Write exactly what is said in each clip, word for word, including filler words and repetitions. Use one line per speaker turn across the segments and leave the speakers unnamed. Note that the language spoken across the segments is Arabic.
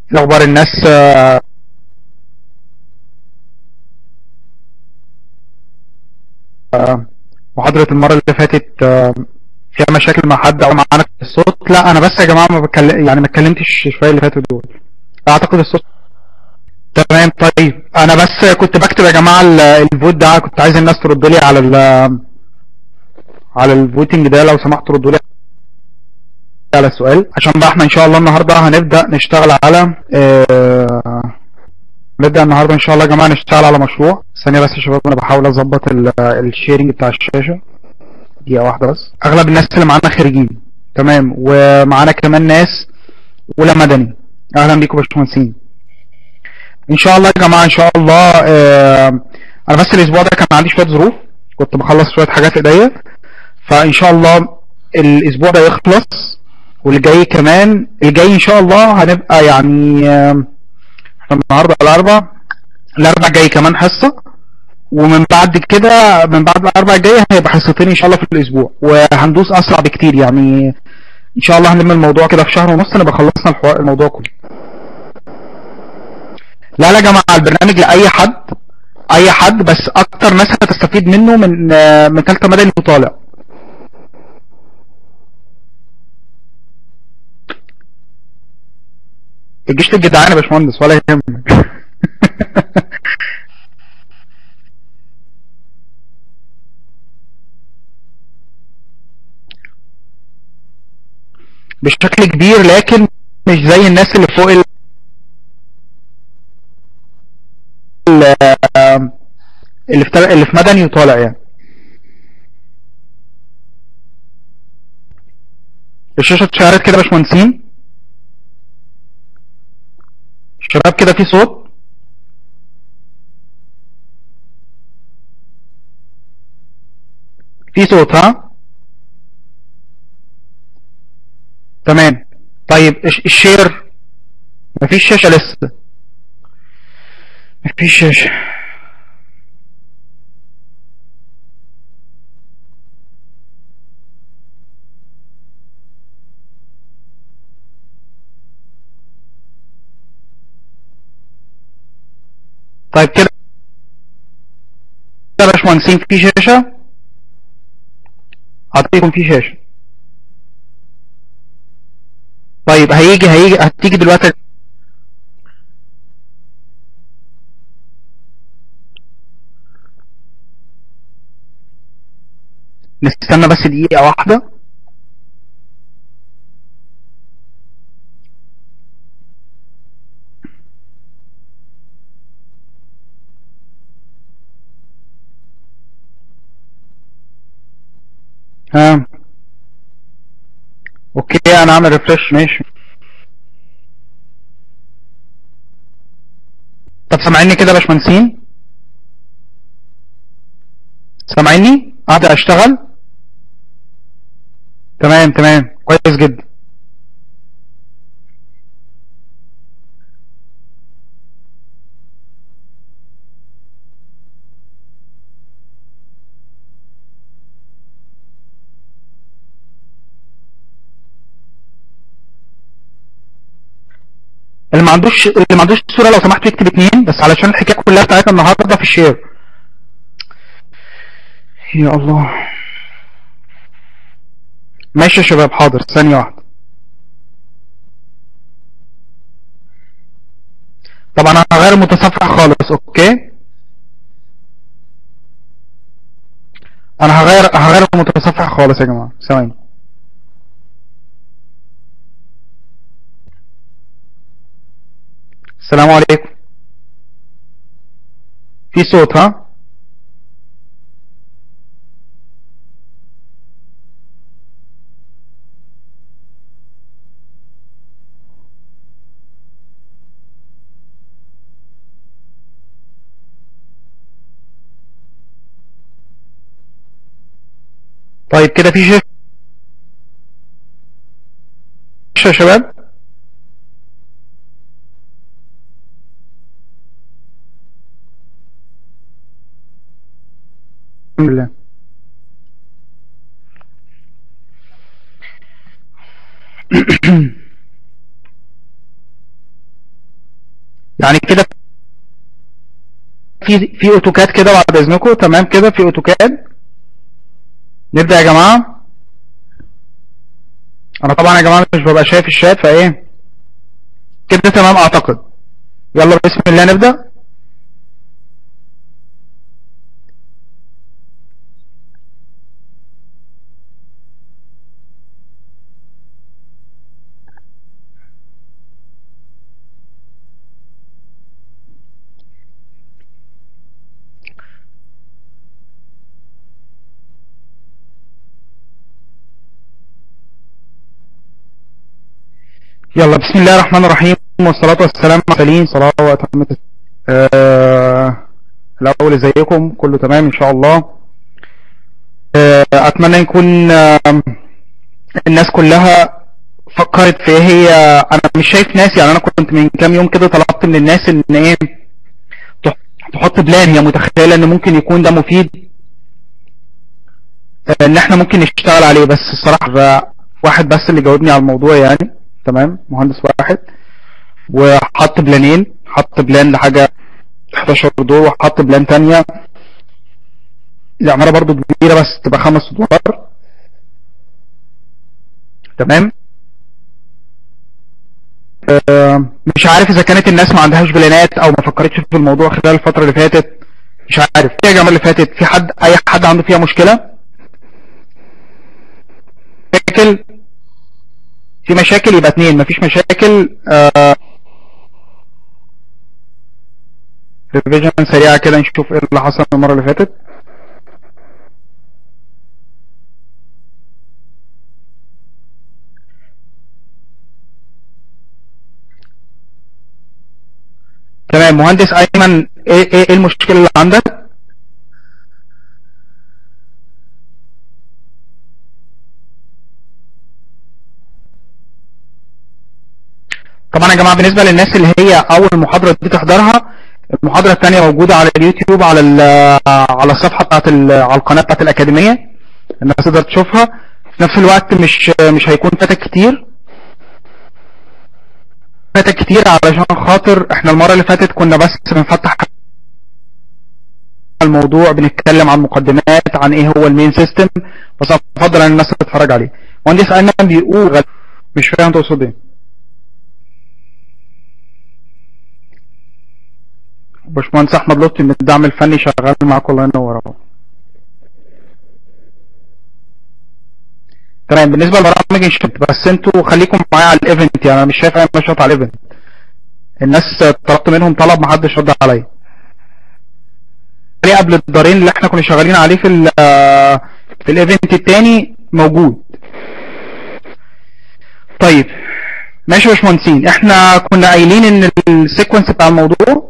إيه اخبار الناس؟ آه، محاضرة المرة اللي فاتت آه، فيها مشاكل مع حد او معانا في الصوت؟ لا انا بس يا جماعة ما بتكلم، يعني ما اتكلمتش شوية اللي فاتوا دول. اعتقد الصوت تمام. طيب انا بس كنت بكتب يا جماعة ال- الفوت ده، كنت عايز الناس ترد لي على ال على الفوتنج ده، لو سمحت ردوا لي على السؤال، عشان بقى احنا ان شاء الله النهارده هنبدأ نشتغل على آه، نبدأ النهارده ان شاء الله يا جماعة نشتغل على مشروع. ثانية بس يا شباب، انا بحاول اظبط ال- الشيرنج بتاع الشاشة. دقيقة واحدة بس. أغلب الناس اللي معانا خريجين، تمام، ومعانا كمان ناس أولى مدني. أهلا بيكم يا باشمهندسين. إن شاء الله يا جماعة، إن شاء الله. آه أنا بس الأسبوع ده كان عندي شوية ظروف، كنت بخلص شوية حاجات إيديا، فإن شاء الله الأسبوع ده يخلص، واللي جاي كمان الجاي إن شاء الله هنبقى يعني آه، إحنا النهاردة الأربع، الأربع جاي كمان حصة، ومن بعد كده من بعد الأربع الجاية هيبقى حصتين إن شاء الله في الأسبوع، وهندوس أسرع بكتير يعني. ان شاء الله هنلم الموضوع كده في شهر ونص نبقى خلصنا الحوار الموضوع كله. لا لا يا جماعه، البرنامج لاي حد، اي حد، بس اكتر ناس هتستفيد منه من آه، من ثالثه مدني وطالع. الجيش للجدعان يا باشمهندس، ولا يهمك. بشكل كبير، لكن مش زي الناس اللي فوق ال- آه، اللي في تل- اللي في مدني وطالع يعني. الشاشه اتشهرت كده يا باشمهندسين؟ شباب كده في صوت؟ في صوت ها؟ تمام. طيب الش- الشير؟ مفيش شاشه لسه؟ مفيش شاشه. طيب كده يا باشمهندسين في شاشه؟ هتلاقيكم في شاشه. طيب هيجي هيجي هتيجي دلوقتي. نستنى بس دقيقة واحدة. ها؟ اوكي، انا عامل ريفرش، ماشي. طب سامعيني كده يا باشمهندسين؟ سامعيني؟ ابدا اشتغل؟ تمام تمام، كويس جدا. اللي ما عندوش اللي ما عندوش صورة لو سمحت يكتب اتنين بس، علشان الحكاية كلها بتاعتنا النهارده في الشير. يا الله. ماشي يا شباب، حاضر، ثانية واحدة. طبعا انا هغير المتصفح خالص، اوكي. انا هغير هغير المتصفح خالص يا جماعة، ثواني. السلام عليكم. في صوت ها؟ طيب كده في شاشة يا شباب؟ الحمد لله. يعني كده في في اوتوكاد كده بعد اذنكم. تمام كده في اوتوكاد. نبدا يا جماعه. انا طبعا يا جماعه مش ببقى شايف الشات فايه كده. تمام اعتقد. يلا بسم الله نبدا. يلا بسم الله الرحمن الرحيم، والصلاة والسلام على المرسلين. صلاة وتمت. آه الأول ازيكم؟ كله تمام إن شاء الله. آه أتمنى يكون آه الناس كلها فكرت في ايه هي. أنا مش شايف ناس، يعني أنا كنت من كام يوم كده طلبت من الناس إن إيه تحط بلان هي متخيلة إن ممكن يكون ده مفيد، آه إن إحنا ممكن نشتغل عليه. بس الصراحة واحد بس اللي جاوبني على الموضوع يعني. تمام، مهندس واحد، وحط بلانين. حط بلان لحاجة احداشر دور، وحط بلان تانية العمارة برضو كبيرة بس تبقى خمس ادوار. تمام. اه مش عارف اذا كانت الناس ما عندهاش بلانات او ما فكرتش في الموضوع خلال الفترة اللي فاتت. مش عارف ايه يا جماعة اللي فاتت. في حد اي حد عنده فيها مشكلة؟ مشاكل؟ في مشاكل يبقى اتنين، مفيش مشاكل. اه ريفيجن سريعة كده نشوف ايه اللي حصل المرة اللي فاتت. تمام. مهندس ايمن، ايه ايه المشكلة اللي عندك؟ طبعا يا جماعة بالنسبة للناس اللي هي اول محاضرة دي تحضرها، المحاضرة الثانية موجودة على اليوتيوب، على على الصفحة بتاعت على القناة بتاعت الأكاديمية، الناس تقدر تشوفها. في نفس الوقت مش مش هيكون فاتك كتير فاتك كتير علشان خاطر احنا المرة اللي فاتت كنا بس بنفتح الموضوع، بنتكلم عن مقدمات عن ايه هو المين سيستم. بس افضل ان الناس تتفرج عليه. مهندس ايمن بيقول غل... مش فاهم تقصد ايه. باشمهندس احمد لطفي من الدعم الفني شغال معاكم، الله ينور. تمام. بالنسبه لبرامج الشات بس انتوا خليكم معايا على الايفنت، يعني انا مش شايف اي نشاط على الايفنت. الناس طلبت منهم طلب ما حدش رد عليا قبل الدارين اللي احنا كنا شغالين عليه في ال في الايفنت الثاني موجود. طيب ماشي يا باشمهندسين، احنا كنا قايلين ان السيكونس بتاع الموضوع.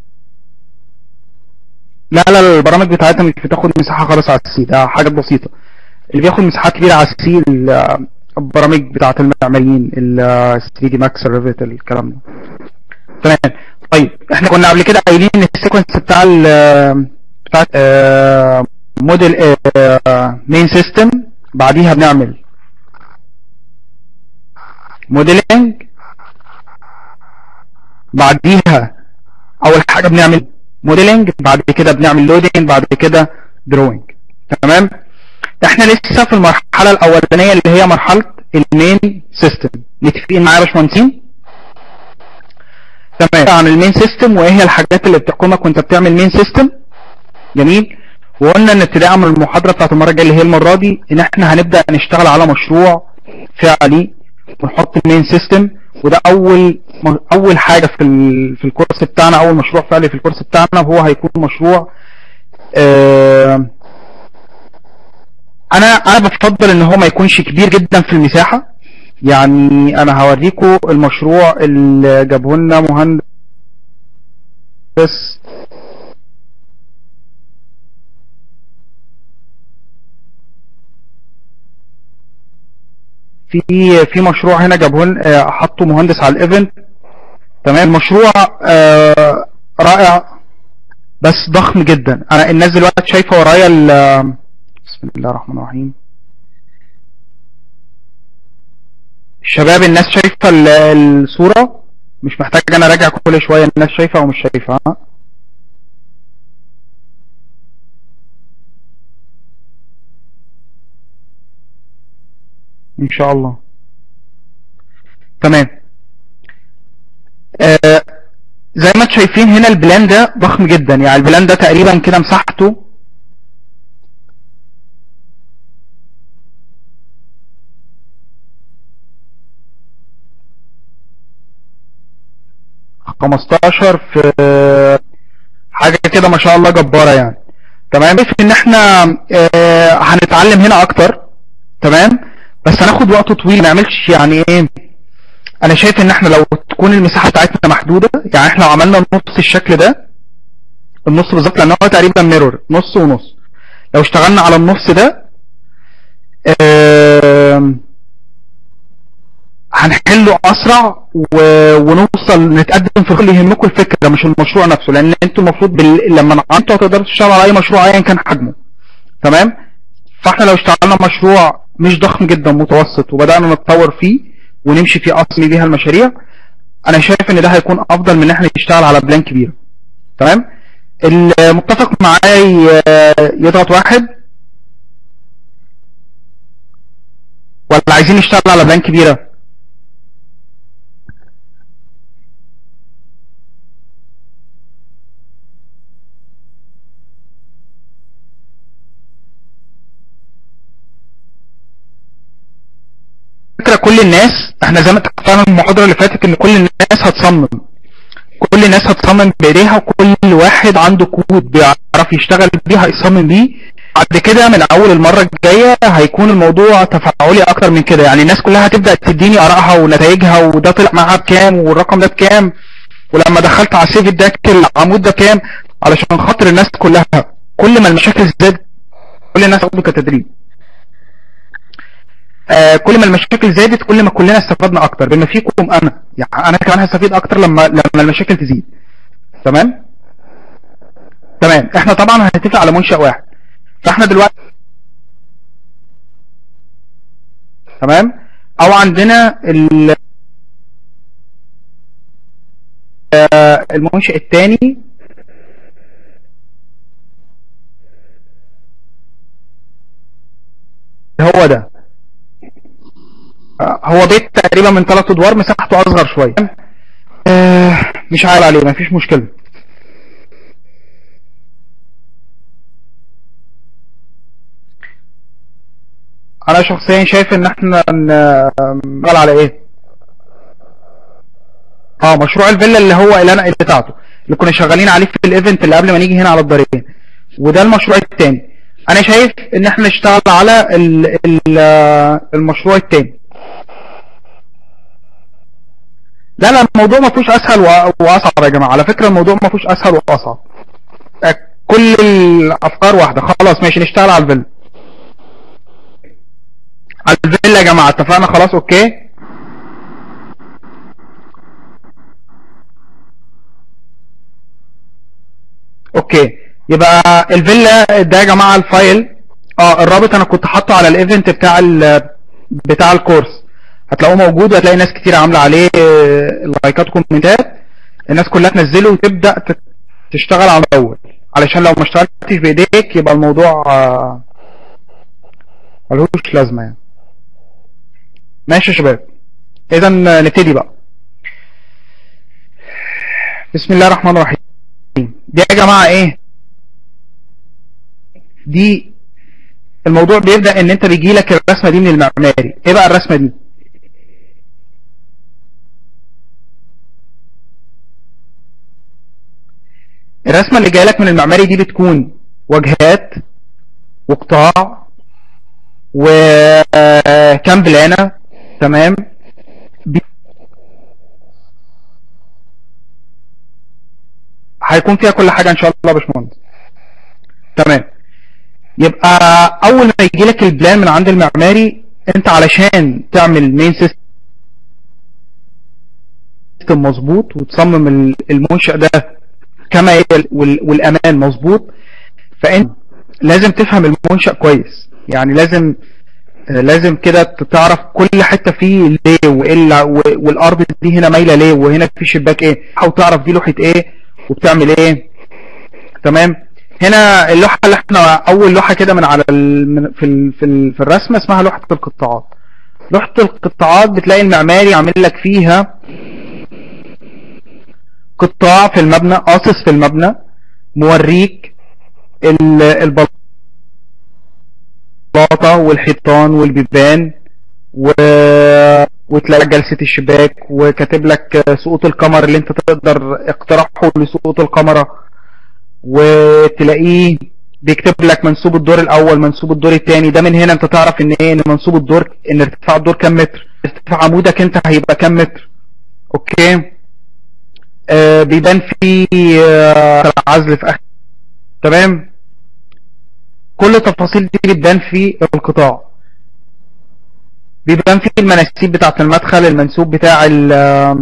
لا لا البرامج بتاعتنا مش بتاخد مساحه خالص على السي، ده حاجه بسيطه. اللي بياخد مساحات كبيره على السي البرامج بتاعت المعماريين، ال ثري دي ماكس، الريفت، الكلام ده. تمام. طيب احنا كنا قبل كده قايلين ان السيكونس بتاع ال بتاع موديل مين سيستم، بعديها بنعمل موديلنج، بعديها اول حاجه بنعمل موديلنج، بعد كده بنعمل لودنج، بعد كده دروينج. تمام. احنا لسه في المرحله الاولانيه اللي هي مرحله المين سيستم. متفقين معايا يا باشمهندسين؟ تمام. عن المين سيستم وايه هي الحاجات اللي بتحكمك وانت بتعمل مين سيستم. جميل. وقلنا ان ابتداء من المحاضره بتاعت المره الجايه اللي هي المره دي ان احنا هنبدا نشتغل على مشروع فعلي ونحط المين سيستم. وده اول اول حاجه في ال... في الكورس بتاعنا، اول مشروع فعلي في الكورس بتاعنا هو هيكون مشروع. اه انا انا بفضل ان هو ما يكونش كبير جدا في المساحه. يعني انا هوريكم المشروع اللي جابه لنا مهندس في في مشروع هنا جابه لنا، حطه مهندس على الايفنت. تمام. المشروع آه رائع بس ضخم جدا. انا الناس دلوقتي شايفه ورايا. بسم الله الرحمن الرحيم. شباب الناس شايفه الصوره؟ مش محتاج انا اراجع كل شويه الناس شايفه او مش شايفه. ها؟ ان شاء الله. تمام. آه زي ما انتم شايفين هنا البلان ده ضخم جدا، يعني البلان ده تقريبا كده مساحته خمستاشر في حاجه كده ما شاء الله جباره يعني. تمام. في ان احنا آه هنتعلم هنا اكتر. تمام. بس هناخد وقت طويل، ما نعملش يعني ايه. انا شايف ان احنا لو تكون المساحه بتاعتنا محدوده، يعني احنا لو عملنا نص الشكل ده، النص بالظبط لان هو تقريبا ميرور نص ونص، لو اشتغلنا على النص ده آه هنحله اسرع ونوصل نتقدم في اللي يهمكم الفكره مش المشروع نفسه، لان انتوا المفروض بال... لما انتوا هتقدروا تشتغلوا على اي مشروع ايا كان حجمه. تمام. فاحنا لو اشتغلنا مشروع مش ضخم جدا متوسط وبدانا نتطور فيه ونمشي فيه اصلي بيها المشاريع، انا شايف ان ده هيكون افضل من ان احنا نشتغل على بلان كبيره. تمام. المتفق معايا يضغط واحد، ولا عايزين نشتغل على بلان كبيره؟ فكرة كل الناس، احنا زي ما اتفقنا المحاضرة اللي فاتت ان كل الناس هتصمم، كل الناس هتصمم بايديها، وكل واحد عنده كود بيعرف يشتغل بيه هيصمم بيه. بعد كده من اول المرة الجاية هيكون الموضوع تفاعلي اكتر من كده، يعني الناس كلها هتبدأ تديني ارائها ونتائجها، وده طلع معاها بكام والرقم ده بكام، ولما دخلت على السيف ده العمود ده كام، علشان خاطر الناس كلها كل ما المشاكل زادت كل الناس هتاخده كتدريب. آه كل ما المشاكل زادت كل ما كلنا استفدنا اكتر بما فيكم انا، يعني انا كمان هستفيد اكتر لما لما المشاكل تزيد. تمام. تمام. احنا طبعا هنتفق على منشأ واحد، فاحنا دلوقتي تمام. او عندنا المنشأ الثاني هو ده، هو بيت تقريبا من ثلاث ادوار مساحته اصغر شويه. آه مش عارف عليه، مفيش مشكله. انا شخصيا شايف ان احنا نشتغل على ايه، اه مشروع الفيلا اللي هو الانقل بتاعته اللي كنا شغالين عليه في الايفنت اللي قبل ما نيجي هنا على الدارين، وده المشروع الثاني. انا شايف ان احنا نشتغل على ال ال المشروع الثاني. لا لا الموضوع ما فيهوش اسهل واصعب يا جماعه، على فكره الموضوع ما فيهوش اسهل واصعب، كل الافكار واحده. خلاص ماشي نشتغل على الفيلا. على الفيلا يا جماعه اتفقنا خلاص. اوكي اوكي يبقى الفيلا ده يا جماعه الفايل، اه الرابط انا كنت حاطه على الايفنت بتاع ال بتاع الكورس، هتلاقوه موجود وهتلاقي ناس كتير عامله عليه لايكات وكومنتات، الناس كلها تنزله وتبدا تشتغل على الاول، علشان لو ما اشتغلتش بايديك يبقى الموضوع ملهوش لازمه يعني. ماشي يا شباب، اذا نبتدي بقى. بسم الله الرحمن الرحيم. دي يا جماعه ايه؟ دي الموضوع بيبدا ان انت بيجي لك الرسمه دي من المعماري. ايه بقى الرسمه دي؟ الرسمه اللي جايه لك من المعماري دي بتكون واجهات وقطاع وكام بلانه. تمام. هيكون فيها كل حاجه ان شاء الله يا باشمهندس. تمام. يبقى اول ما يجي لك البلان من عند المعماري، انت علشان تعمل مين سيستم مظبوط وتصمم المنشأ ده كما والامان مظبوط، فانت لازم تفهم المنشأ كويس، يعني لازم آه، لازم كده تعرف كل حته فيه ليه وايه ال- و- والارض دي هنا مايله ليه، وهنا في شباك ايه، او تعرف دي لوحه ايه وبتعمل ايه. تمام. هنا اللوحه اللي احنا اول لوحه كده من على ال... من في ال... في ال... في الرسمه اسمها لوحه القطاعات. لوحه القطاعات بتلاقي المعماري عامل لك فيها قطاع في المبنى، قاصص في المبنى، موريك ال- البلاطه والحيطان والبيبان و... وتلاقي جلسة الشباك، وكاتب لك سقوط القمر اللي انت تقدر اقتراحه لسقوط القمرة، وتلاقيه بيكتب لك منسوب الدور الاول منسوب الدور الثاني. ده من هنا انت تعرف ان ايه، ان منسوب الدور، ان ارتفاع الدور كام متر، ارتفاع عمودك انت هيبقى كام متر. اوكي. آه بيبان في آه العزل في اخر. تمام. كل التفاصيل دي بتبان في القطاع. بيبان في المناسيب بتاعة المدخل، المنسوب بتاع ال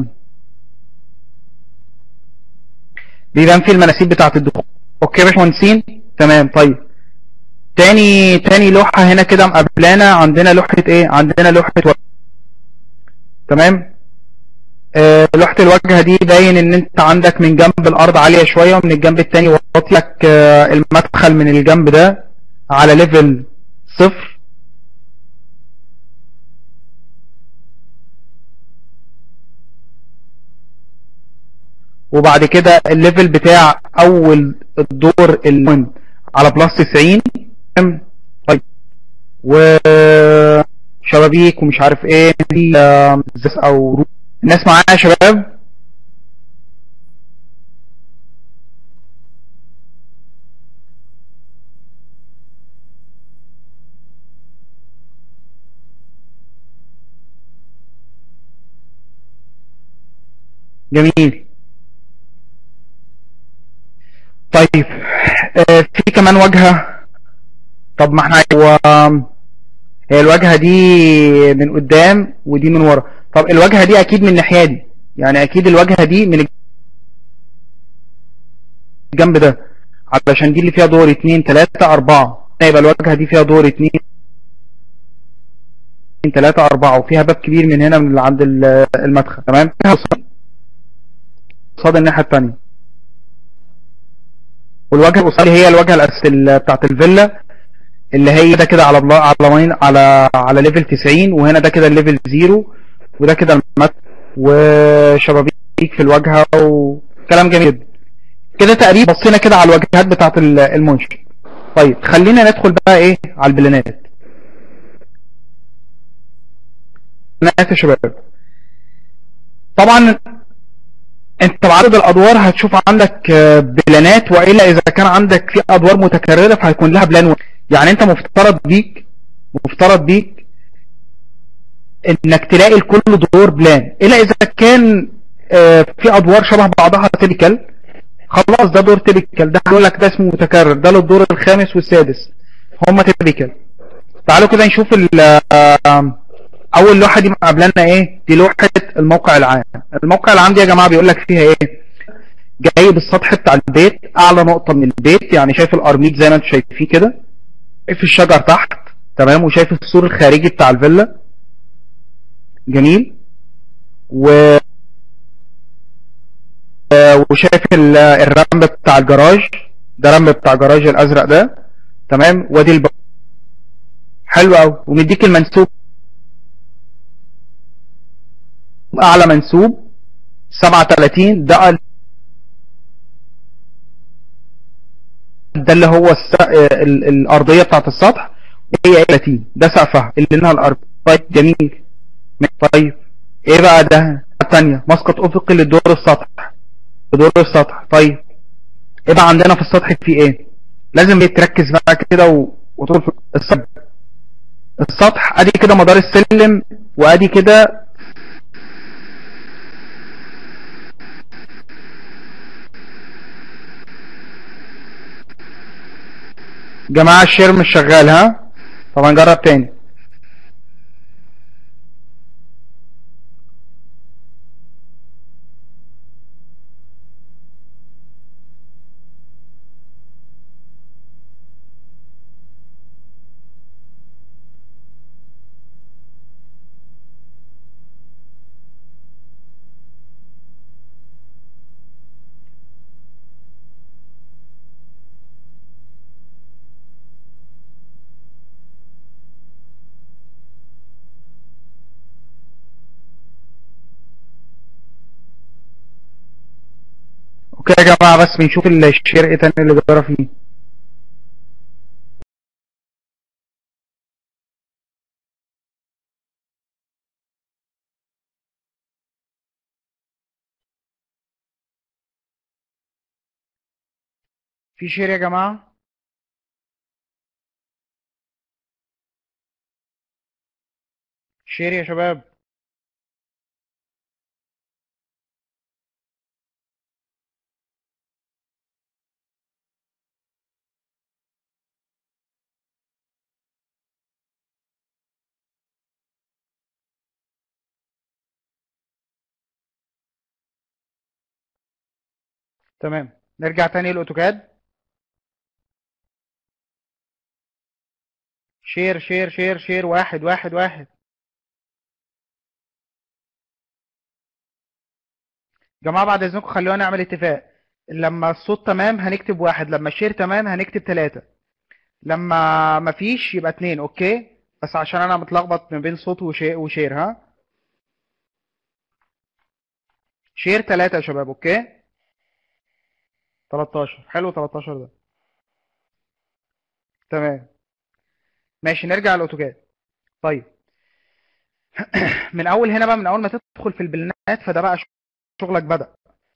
بيبان في المناسيب بتاعة الدخول. اوكي يا باشمهندسين. تمام. طيب تاني تاني لوحة هنا كده مقابلانا، عندنا لوحة ايه، عندنا لوحة وجه. تمام. آه لوحة الواجهة دي باين ان انت عندك من جنب الارض عالية شوية، ومن الجنب التاني واطي لك آه المدخل من الجنب ده على ليفل صفر. وبعد كده الليفل بتاع اول الدور اللي على بلس تسعين. طيب وشبابيك ومش عارف ايه دي آه، زس او رو- الناس معايا يا شباب؟ جميل. طيب آه، في كمان واجهة. طب ما احنا هو هي الواجهة دي من قدام ودي من ورا. طب الواجهة دي اكيد من الناحية دي، يعني اكيد الواجهة دي من الجنب ده، علشان دي اللي فيها دور اتنين تلاتة اربعة. يبقى الواجهة دي فيها دور اتنين تلاتة اربعة، وفيها باب كبير من هنا من اللي عند ال- المدخل. تمام. فيها قصاد قصاد الناحية التانية. والواجهة القصادية هي الواجهة الأساسية بتاعت الفيلا، اللي هي ده كده على بلا على مين على على ليفل تسعين، وهنا ده كده الليفل زيرو، وده كده المت وشبابيك في الواجهه وكلام جميل جدا. كده تقريبا بصينا كده على الواجهات بتاعت ال- المنشأ. طيب خلينا ندخل بقى ايه على البلانات. بلانات يا شباب. طبعا انت بعدد الادوار هتشوف عندك آه، بلانات، والا اذا كان عندك في ادوار متكرره فهيكون لها بلان واحد. يعني انت مفترض بيك مفترض بيك انك تلاقي لكل دور بلان، الا اذا كان آه، في ادوار شبه بعضها تيبيكال. خلاص ده دور تيبيكال، ده هيقول لك ده اسمه متكرر، ده للدور الخامس والسادس، هم تيبيكال. تعالوا كده نشوف ال- آه، اول لوحه دي قبلنا ايه، دي لوحه الموقع العام. الموقع العام دي يا جماعه بيقول لك فيها ايه، جايب السطح بتاع البيت، اعلى نقطه من البيت، يعني شايف القرميد زي ما انتم شايفين كده، شايف الشجر تحت. تمام. وشايف السور الخارجي بتاع الفيلا. جميل. و وشايف ال- الرمب بتاع الجراج، ده رمب بتاع جراج الازرق ده. تمام. وادي الب... حلو قوي. ومديك المنسوب، اعلى منسوب سبعة وتلاتين، ده ال- ده اللي هو الس... ال... الارضيه بتاعت السطح، هي ثلاثين، ده سقفها اللي لها الارض. طيب جميل. طيب ايه بقى ده الثانيه، مسقط افقي للدور السطح، لدور السطح. طيب يبقى عندنا في السطح في ايه، لازم تركز بقى كده و... وتقول في السطح. السطح ادي كده مدار السلم، وادي كده جماعة الشير مش شغال. ها طب هنجرب تاني. اوكي يا جماعة، بس بنشوف الشير ايه تاني اللي جرى فيه. في شير يا جماعة؟ شير يا شباب. تمام، نرجع تاني للاوتوكاد. شير شير شير شير، واحد واحد واحد. جماعة بعد اذنكم خلونا نعمل اتفاق. لما الصوت تمام هنكتب واحد، لما الشير تمام هنكتب تلاتة، لما مفيش يبقى اتنين. اوكي، بس عشان انا متلخبط ما بين صوت وشير, وشير ها. شير تلاتة يا شباب. اوكي، تلتاشر. حلو، تلتاشر ده. تمام، ماشي، نرجع للاوتوكاد. طيب من اول هنا بقى، من اول ما تدخل في البلانات فده بقى شغلك بدأ.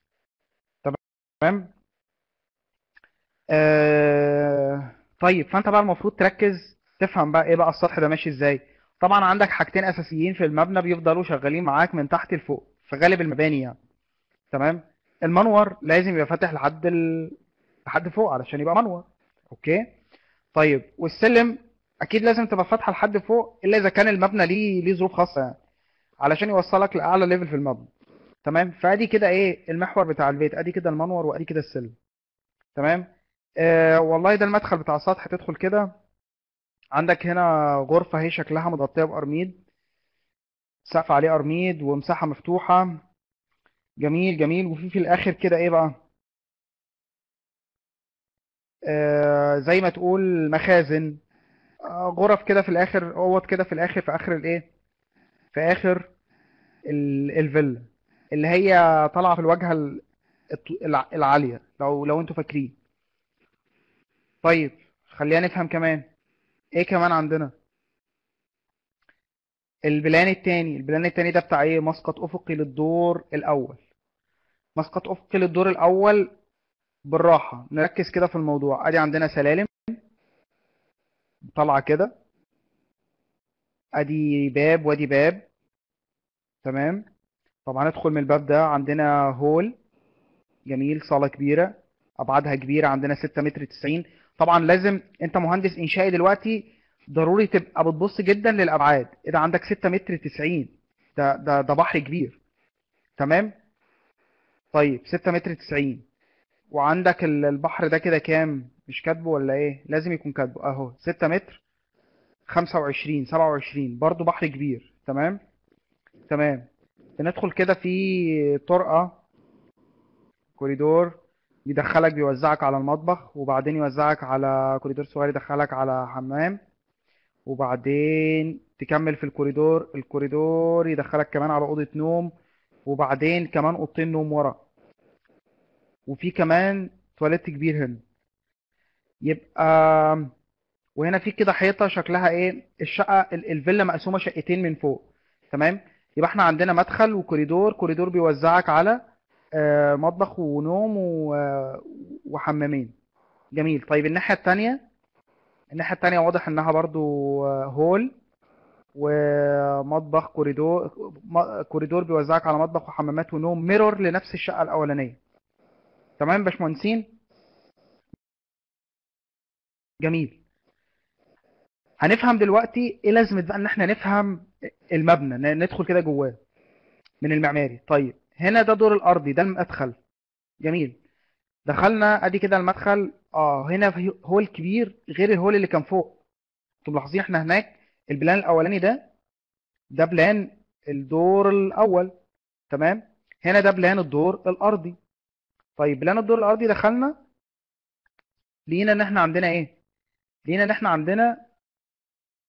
تمام. آه... طيب فانت بقى المفروض تركز تفهم بقى ايه بقى السطح ده ماشي ازاي. طبعا عندك حاجتين اساسيين في المبنى بيفضلوا شغالين معاك من تحت لفوق في غالب المباني يعني. تمام. المنور لازم يبقى فاتح لحد ال... لحد فوق علشان يبقى منور. اوكي. طيب والسلم اكيد لازم تبقى فاتحه لحد فوق، الا اذا كان المبنى ليه ليه ظروف خاصه يعني، علشان يوصلك لاعلى ليفل في المبنى. تمام. فادي كده ايه المحور بتاع البيت، ادي كده المنور وادي كده السلم. تمام. آه والله ده المدخل بتاع السطح. تدخل كده عندك هنا غرفة هي شكلها متغطية بأرميد، سقف عليه أرميد ومساحة مفتوحة. جميل جميل. وفي في الآخر كده إيه بقى، آه زي ما تقول مخازن، آه غرف كده في الآخر، أوض كده في الآخر، في آخر الإيه، في آخر ال- الفيلا، اللي هي طالعة في الواجهة ال- الط- الع- العالية، لو لو أنتوا فاكرين. طيب خلينا نفهم كمان إيه كمان عندنا. البلان التاني، البلان التاني ده بتاع إيه، مسقط أفقي للدور الأول. مسقط افقي للدور الاول. بالراحه نركز كده في الموضوع. ادي عندنا سلالم طالعه كده، ادي باب وادي باب. تمام. طبعا ندخل من الباب ده عندنا هول. جميل، صاله كبيره ابعادها كبيره، عندنا ستة متر تسعين. طبعا لازم انت مهندس انشائي دلوقتي ضروري تبقى بتبص جدا للابعاد. اذا عندك ستة متر تسعين، ده ده ده بحر كبير. تمام. طيب ستة متر تسعين، وعندك ال- البحر ده كده كام، مش كاتبه ولا ايه؟ لازم يكون كاتبه اهو، ستة متر خمسة وعشرين سبعة وعشرين، برضو بحر كبير. تمام. تمام. بندخل كده في طرقة، كوريدور يدخلك بيوزعك على المطبخ، وبعدين يوزعك على كوريدور صغير يدخلك على حمام، وبعدين تكمل في الكوريدور، الكوريدور يدخلك كمان على أوضة نوم، وبعدين كمان أوضتين نوم ورا، وفي كمان تواليت كبير هنا. يبقى وهنا في كده حيطه شكلها ايه، الشقه ال- الفيلا مقسومه شقتين من فوق. تمام. يبقى احنا عندنا مدخل وكوريدور، كوريدور بيوزعك على آه، مطبخ ونوم و- آه، وحمامين. جميل. طيب الناحيه التانية، الناحيه التانية واضح انها برضو آه، هول ومطبخ، كوريدور م- كوريدور بيوزعك على مطبخ وحمامات ونوم، ميرور لنفس الشقه الاولانيه. تمام يا باشمهندسين. جميل. هنفهم دلوقتي ايه لازمه بقى ان احنا نفهم المبنى، ن- ندخل كده جواه من المعماري. طيب هنا ده دور الارضي، ده المدخل. جميل. دخلنا ادي كده المدخل. اه هنا في هول كبير غير الهول اللي كان فوق. انتم ملاحظين احنا هناك البلان الاولاني ده، ده بلان الدور الاول. تمام. هنا ده بلان الدور الارضي. طيب بلان الدور الارضي دخلنا، لقينا ان احنا عندنا ايه، لقينا ان احنا عندنا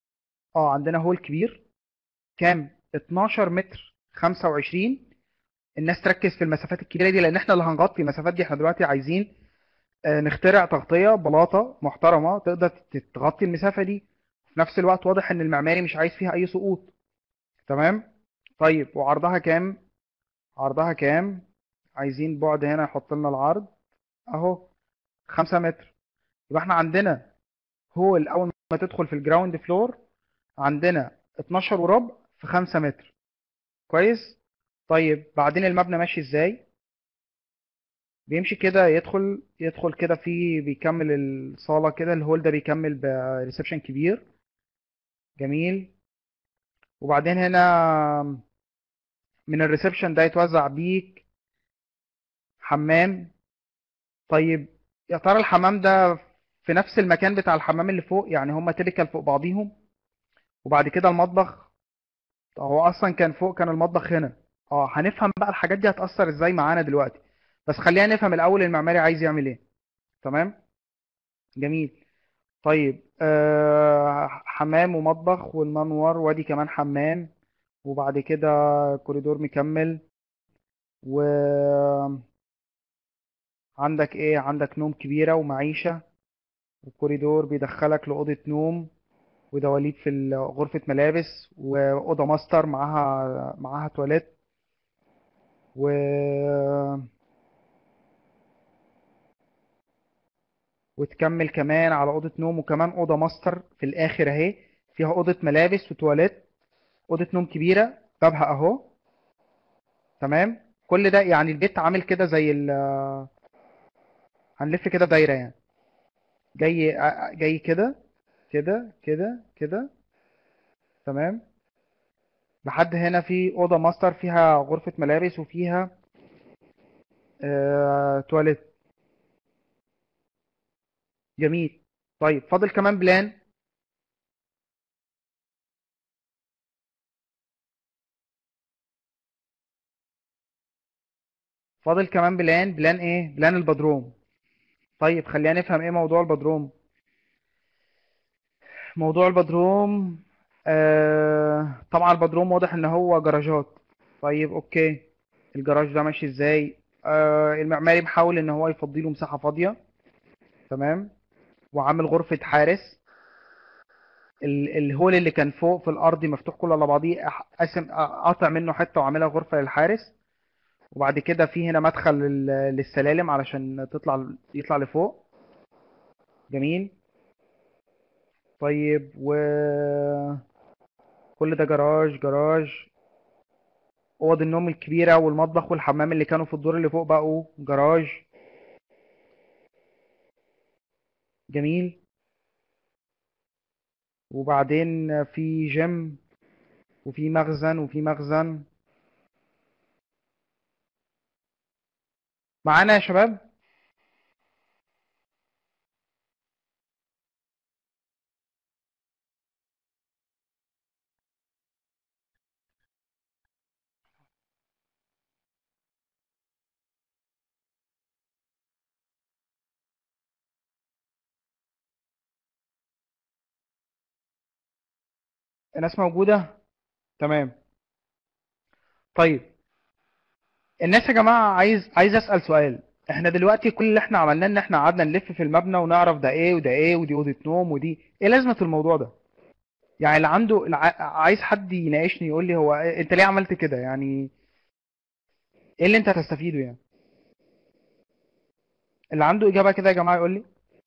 اه عندنا هول كبير. كام؟ اتناشر متر خمسة وعشرين. الناس تركز في المسافات الكبيره دي، لان احنا اللي هنغطي المسافات دي. احنا دلوقتي عايزين آه، نخترع تغطيه بلاطه محترمه تقدر تت- تغطي المسافه دي. في نفس الوقت واضح ان المعماري مش عايز فيها اي سقوط. تمام. طيب وعرضها كام؟ عرضها كام؟ عايزين بعد هنا يحط لنا العرض اهو خمسة متر. يبقى احنا عندنا هول اول ما تدخل في الجراوند فلور عندنا اتناشر وربع في خمسة متر. كويس. طيب بعدين المبنى ماشي ازاي؟ بيمشي كده، يدخل يدخل كده في بيكمل الصالة كده، الهول ده بيكمل بريسبشن كبير. جميل. وبعدين هنا من الريسبشن ده يتوزع بيك حمام. طيب يا ترى الحمام ده في نفس المكان بتاع الحمام اللي فوق؟ يعني هما تيبيكال فوق بعضيهم. وبعد كده المطبخ. طب هو اصلا كان فوق، كان المطبخ هنا. اه هنفهم بقى الحاجات دي هتأثر ازاي معانا دلوقتي. بس خلينا نفهم الاول المعماري عايز يعمل ايه. تمام. جميل. طيب آه حمام ومطبخ والمنور، وادي كمان حمام. وبعد كده كوريدور مكمل. وعندك ايه؟ عندك نوم كبيرة ومعيشة. وكوريدور بيدخلك لأوضة نوم ودواليب في ال- غرفة ملابس وأوضة ماستر معاها معاها تواليت. و وتكمل كمان على أوضة نوم وكمان أوضة ماستر في الآخر أهي، فيها أوضة ملابس وتواليت. أوضة نوم كبيرة بابها أهو. تمام. كل ده يعني البيت عامل كده زي ال هنلف كده دايرة يعني. جاي جاي كده كده كده كده. تمام. لحد هنا في أوضة ماستر فيها غرفة ملابس وفيها آه... تواليت. جميل. طيب فاضل كمان بلان. فاضل كمان بلان. بلان ايه؟ بلان البدروم. طيب خلينا نفهم ايه موضوع البدروم. موضوع البدروم آه طبعا البدروم واضح ان هو جراجات. طيب اوكي. الجراج ده ماشي ازاي؟ آه المعماري محاول ان هو يفضي له مساحه فاضيه. تمام. وعامل غرفه حارس. ال- الهول اللي كان فوق في الارض مفتوح كله على بعضيه، أح- قاسم قاطع منه حته وعاملها غرفه للحارس. وبعد كده في هنا مدخل لل- للسلالم علشان تطلع يطلع لفوق. جميل. طيب و كل ده جراج جراج. اوض النوم الكبيره والمطبخ والحمام اللي كانوا في الدور اللي فوق بقوا جراج. جميل. وبعدين في جيم وفي مخزن وفي مخزن. معانا يا شباب؟ الناس موجوده؟ تمام. طيب الناس يا جماعه، عايز عايز اسال سؤال. احنا دلوقتي كل اللي احنا عملناه ان احنا قعدنا نلف في المبنى ونعرف ده ايه وده ايه، ودي اوضه نوم ودي ايه لازمه الموضوع ده؟ يعني اللي عنده الع... عايز حد يناقشني يقول لي هو إيه- انت ليه عملت كده يعني؟ ايه اللي انت هتستفيده يعني؟ اللي عنده اجابه كده يا جماعه يقول لي.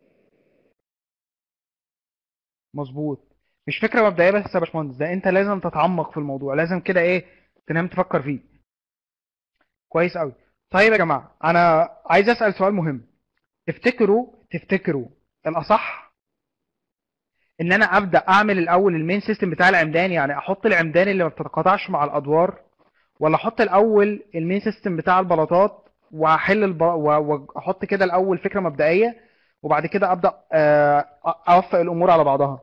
مظبوط. مش فكره مبدئيه بس يا باشمهندس، ده انت لازم تتعمق في الموضوع، لازم كده ايه، تنام تفكر فيه. كويس قوي. طيب يا جماعه انا عايز اسال سؤال مهم. تفتكروا تفتكروا الاصح ان انا ابدا اعمل الاول المين سيستم بتاع العمدان، يعني احط العمدان اللي ما بتتقاطعش مع الادوار، ولا احط الاول المين سيستم بتاع البلاطات واحل الب... و- واحط كده الاول فكره مبدئيه، وبعد كده ابدا آه، اوفق الامور على بعضها؟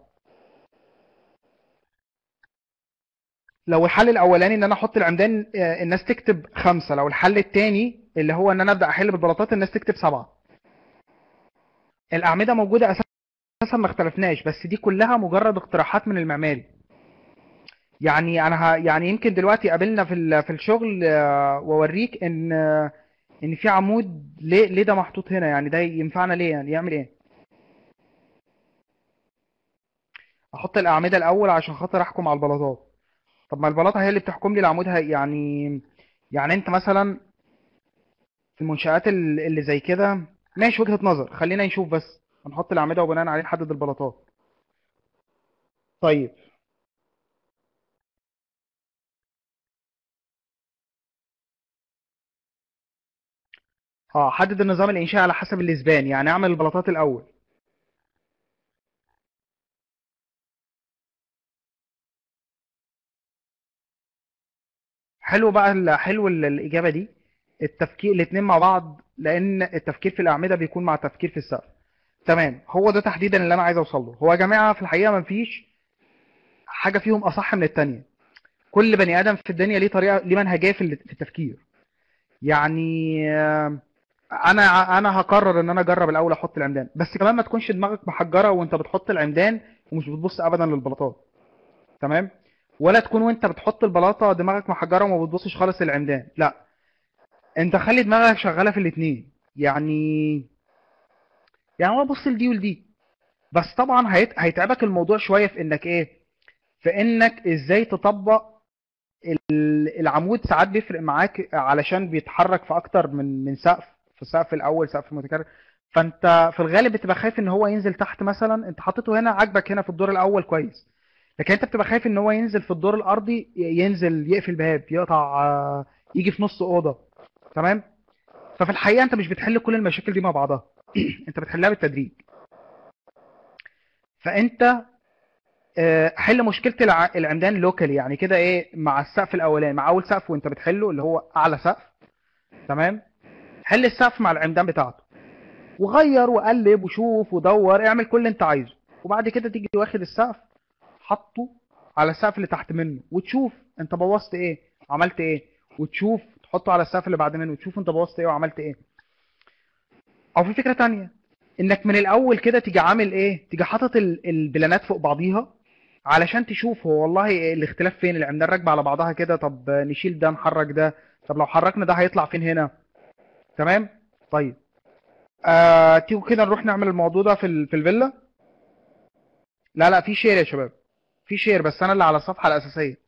لو الحل الاولاني ان انا احط العمدان آه، الناس تكتب خمسة، لو الحل التاني اللي هو ان انا ابدا احل بالبلاطات الناس تكتب سبعة. الاعمده موجوده اساسا، ما اختلفناش، بس دي كلها مجرد اقتراحات من المعماري. يعني انا ه... يعني يمكن دلوقتي قابلنا في ال... في الشغل، آه، واوريك ان آه، ان في عمود، ليه ليه ده محطوط هنا؟ يعني ده ينفعنا ليه؟ يعني يعمل ايه؟ احط الاعمده الاول عشان خاطر احكم على البلاطات. طب ما البلاطه هي اللي بتحكم لي العمود، هي يعني يعني انت مثلا في المنشآت ال- اللي زي كده، ماشي وجهة نظر، خلينا نشوف بس. هنحط الأعمدة وبناء عليه نحدد البلاطات. طيب. اه، حدد النظام الإنشائي على حسب الإسبان، يعني أعمل البلاطات الأول. حلو بقى ال- حلو ال- الإجابة دي. التفكير الاتنين مع بعض، لأن التفكير في الأعمدة بيكون مع التفكير في السقف. تمام، هو ده تحديدا اللي أنا عايز أوصل له. هو يا جماعة في الحقيقة مفيش حاجة فيهم أصح من التانية. كل بني آدم في الدنيا ليه طريقة، ليه منهجية في ال- في التفكير. يعني آه، انا انا هقرر ان انا اجرب الاول احط العمدان، بس كمان ما تكونش دماغك محجره وانت بتحط العمدان ومش بتبص ابدا للبلاطات. تمام. ولا تكون وانت بتحط البلاطه دماغك محجره وما بتبصش خالص للعمدان، لا. انت خلي دماغك شغاله في الاثنين. يعني يعني هو بص لدي ولدي. بس طبعا هيت... هيتعبك الموضوع شويه في انك ايه، في انك ازاي تطبق ال- العمود. ساعات بيفرق معاك علشان بيتحرك في اكتر من من سقف. في السقف الاول سقف متكرر، فانت في الغالب بتبقى خايف ان هو ينزل تحت. مثلا انت حطيته هنا عاجبك هنا في الدور الاول كويس، لكن انت بتبقى خايف ان هو ينزل في الدور الارضي، ي- ينزل يقفل باب، يقطع، آه، يجي في نص اوضه. تمام. ففي الحقيقه انت مش بتحل كل المشاكل دي مع بعضها. انت بتحلها بالتدريج. فانت آه، حل مشكله الع- العمدان لوكالي، يعني كده ايه، مع السقف الاولاني، مع اول سقف وانت بتحله اللي هو اعلى سقف. تمام. حل السقف مع العمدان بتاعته، وغير وقلب وشوف ودور، اعمل كل اللي انت عايزه. وبعد كده تيجي واخد السقف، حطه على السقف اللي تحت منه، وتشوف انت بوظت ايه، عملت ايه. وتشوف تحطه على السقف اللي بعد منه، وتشوف انت بوظت ايه وعملت ايه. او في فكره تانية، انك من الاول كده تيجي عامل ايه، تيجي حاطط ال- البلانات فوق بعضيها، علشان تشوف هو والله الاختلاف فين. العمدان راكبه على بعضها كده، طب نشيل ده نحرك ده، طب لو حركنا ده هيطلع فين هنا. تمام. طيب. آه تيجوا كده نروح نعمل الموضوع ده في ال... في الفيلا. لا لا، في شير يا شباب. في شير، بس انا اللي على الصفحه الاساسيه.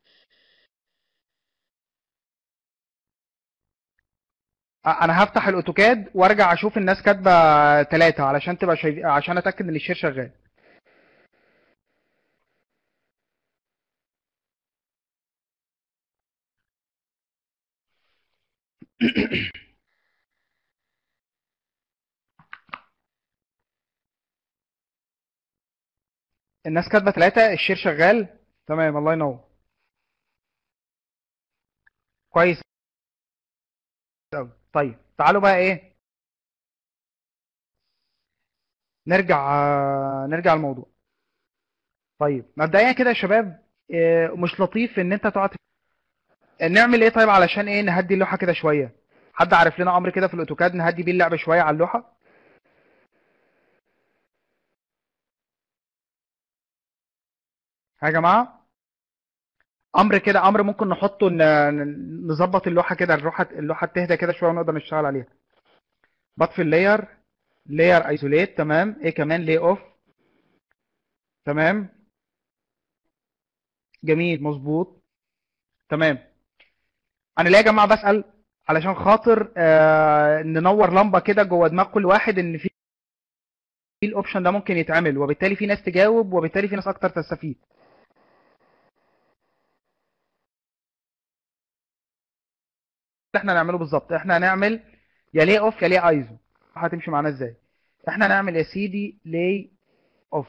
آه انا هفتح الاوتوكاد وارجع اشوف الناس كاتبه ثلاثة علشان تبقى شايف، عشان اتاكد ان الشير شغال. الناس كاتبه ثلاثة، الشير شغال. تمام، الله ينور. كويس قوي. طيب تعالوا بقى ايه، نرجع آه نرجع الموضوع. طيب مبدئيا كده يا شباب، آه مش لطيف ان انت تقعد. نعمل ايه طيب علشان ايه نهدي اللوحه كده شويه؟ حد عارف لنا امر كده في الاوتوكاد نهدي بيه اللعبه شويه على اللوحه؟ يا جماعه، امر كده، امر ممكن نحطه، ن- ن- نظبط اللوحه كده، اللوحه اللوحه تهدى كده شويه ونقدر نشتغل عليها. بطفي اللاير، لاير ايزوليت. تمام. ايه كمان؟ لي اوف. تمام. جميل، مظبوط. تمام. انا ليه يا جماعه بسال؟ علشان خاطر آه ننور لمبه كده جوه دماغ كل واحد ان في الاوبشن ده ممكن يتعمل، وبالتالي في ناس تجاوب، وبالتالي في ناس اكتر تستفيد. اللي احنا هنعمله بالظبط، احنا هنعمل يا لي اوف يا لي ايزو. هتمشي معانا ازاي؟ احنا هنعمل يا سيدي لي اوف.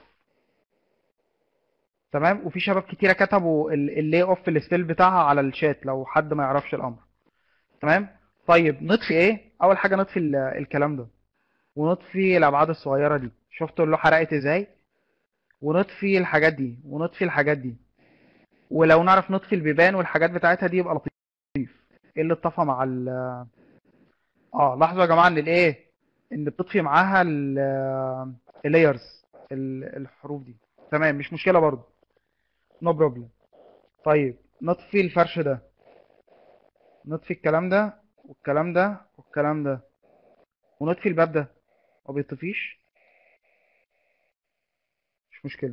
تمام. وفي شباب كتيره كتبوا اللي اوف الستيل بتاعها على الشات لو حد ما يعرفش الامر. تمام. طيب نطفي ايه اول حاجه؟ نطفي ال- الكلام ده، ونطفي الابعاد الصغيره دي. شفتوا اللوحه رقت ازاي؟ ونطفي الحاجات دي، ونطفي الحاجات دي. ولو نعرف نطفي البيبان والحاجات بتاعتها دي يبقى لطيف. ايه اللي اتطفى مع ال اه لاحظوا يا جماعه ان الايه، ان بتطفي معاها اللايرز، الحروف دي. تمام، مش مشكله برضو. نو بروبلم. طيب نطفي الفرش ده، نطفي الكلام ده والكلام ده والكلام ده، ونطفي الباب ده. ما بيطفيش. مش مشكلة.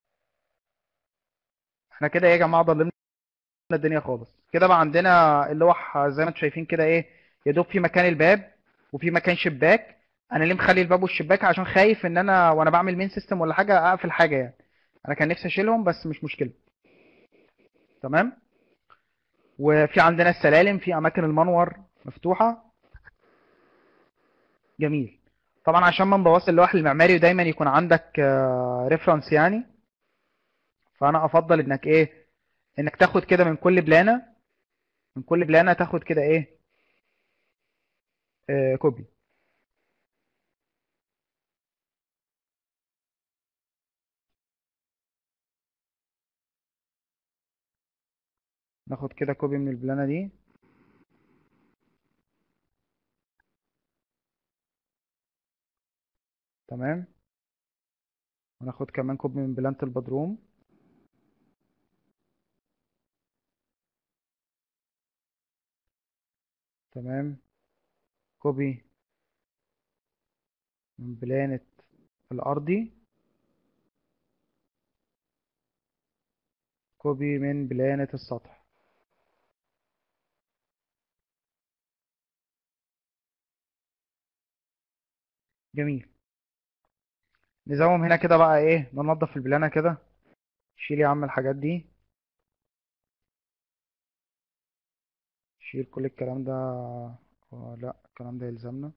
احنا كده ايه يا جماعة؟ ضلمنا الدنيا خالص كده بقى. عندنا اللوح زي ما انتم شايفين كده ايه، يا دوب في مكان الباب وفي مكان شباك. انا ليه مخلي الباب والشباك؟ عشان خايف ان انا وانا بعمل مين سيستم ولا حاجة اقفل حاجة يعني. انا كان نفسي اشيلهم بس مش مشكلة. تمام. وفي عندنا السلالم، في اماكن المنور مفتوحة. جميل. طبعا عشان ما نبوظش اللوح المعماري ودايما يكون عندك ريفرنس يعني، فانا افضل انك ايه، انك تاخد كده من كل بلانه، من كل بلانه تاخد كده ايه، آه كوبي. ناخد كده كوبي من البلانه دي. تمام. وناخد كمان كوبي من بلانه البدروم. تمام. كوبي من بلانه الارضي. كوبي من بلانه السطح. جميل. نزوم هنا كده بقى ايه، ننضف البلانه كده. شيل يا عم الحاجات دي، شيل كل الكلام ده. آه لا، الكلام ده يلزمنا.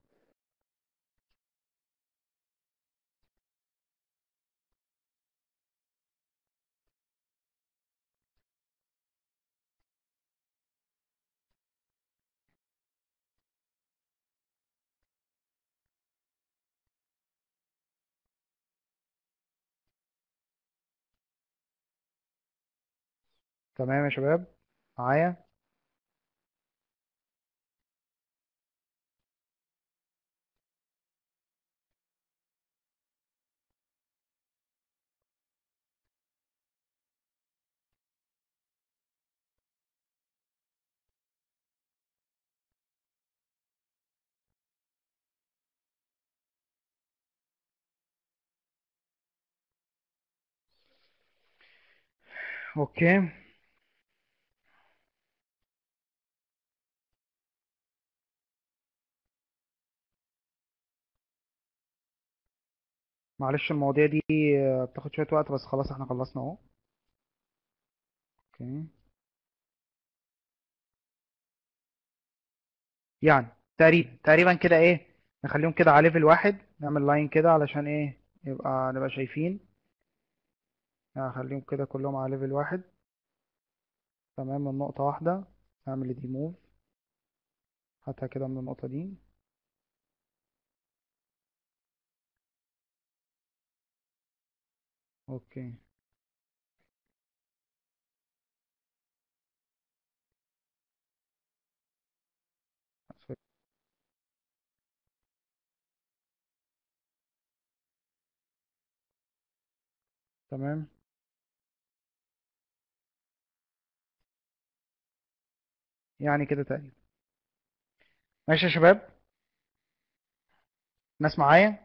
تمام يا شباب معايا. اوكي. معلش المواضيع دي آه، بتاخد شوية وقت، بس خلاص احنا خلصنا اهو. اوكي. يعني تقريبا تقريبا كده ايه، نخليهم كده على ليفل واحد، نعمل لاين كده علشان ايه، يبقى نبقى شايفين. يعني خليهم كده كلهم على ليفل واحد. تمام، من نقطة واحدة. نعمل دي موف، هاتها كده من النقطة دي. اوكي. تمام. يعني كده تقريبا. ماشي يا شباب، ناس معايا؟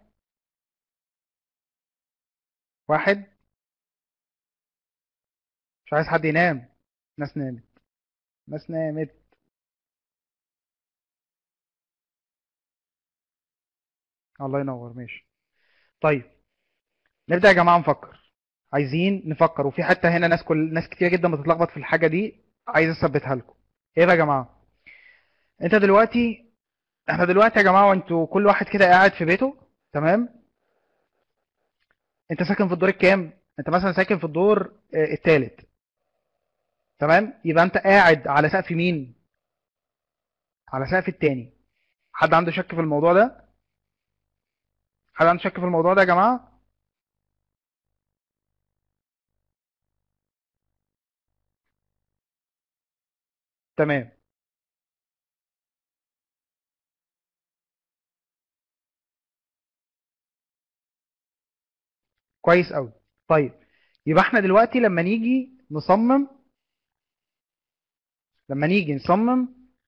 واحد. مش عايز حد ينام. ناس نامت. ناس نامت. الله ينور. ماشي. طيب نبدأ يا جماعة نفكر. عايزين نفكر، وفي حتة هنا ناس كل ناس كتير جدا بتتلخبط في الحاجة دي، عايز اثبتها لكم. ايه بقى يا جماعة؟ انت دلوقتي احنا دلوقتي يا جماعة، وانتوا كل واحد كده قاعد في بيته. تمام. انت ساكن في الدور الكام؟ انت مثلا ساكن في الدور آه، التالت. تمام، يبقى انت قاعد على سقف مين؟ على سقف التاني. حد عنده شك في الموضوع ده؟ حد عنده شك في الموضوع ده يا جماعة؟ تمام. كويس قوي. طيب يبقى احنا دلوقتي لما نيجي نصمم لما نيجي نصمم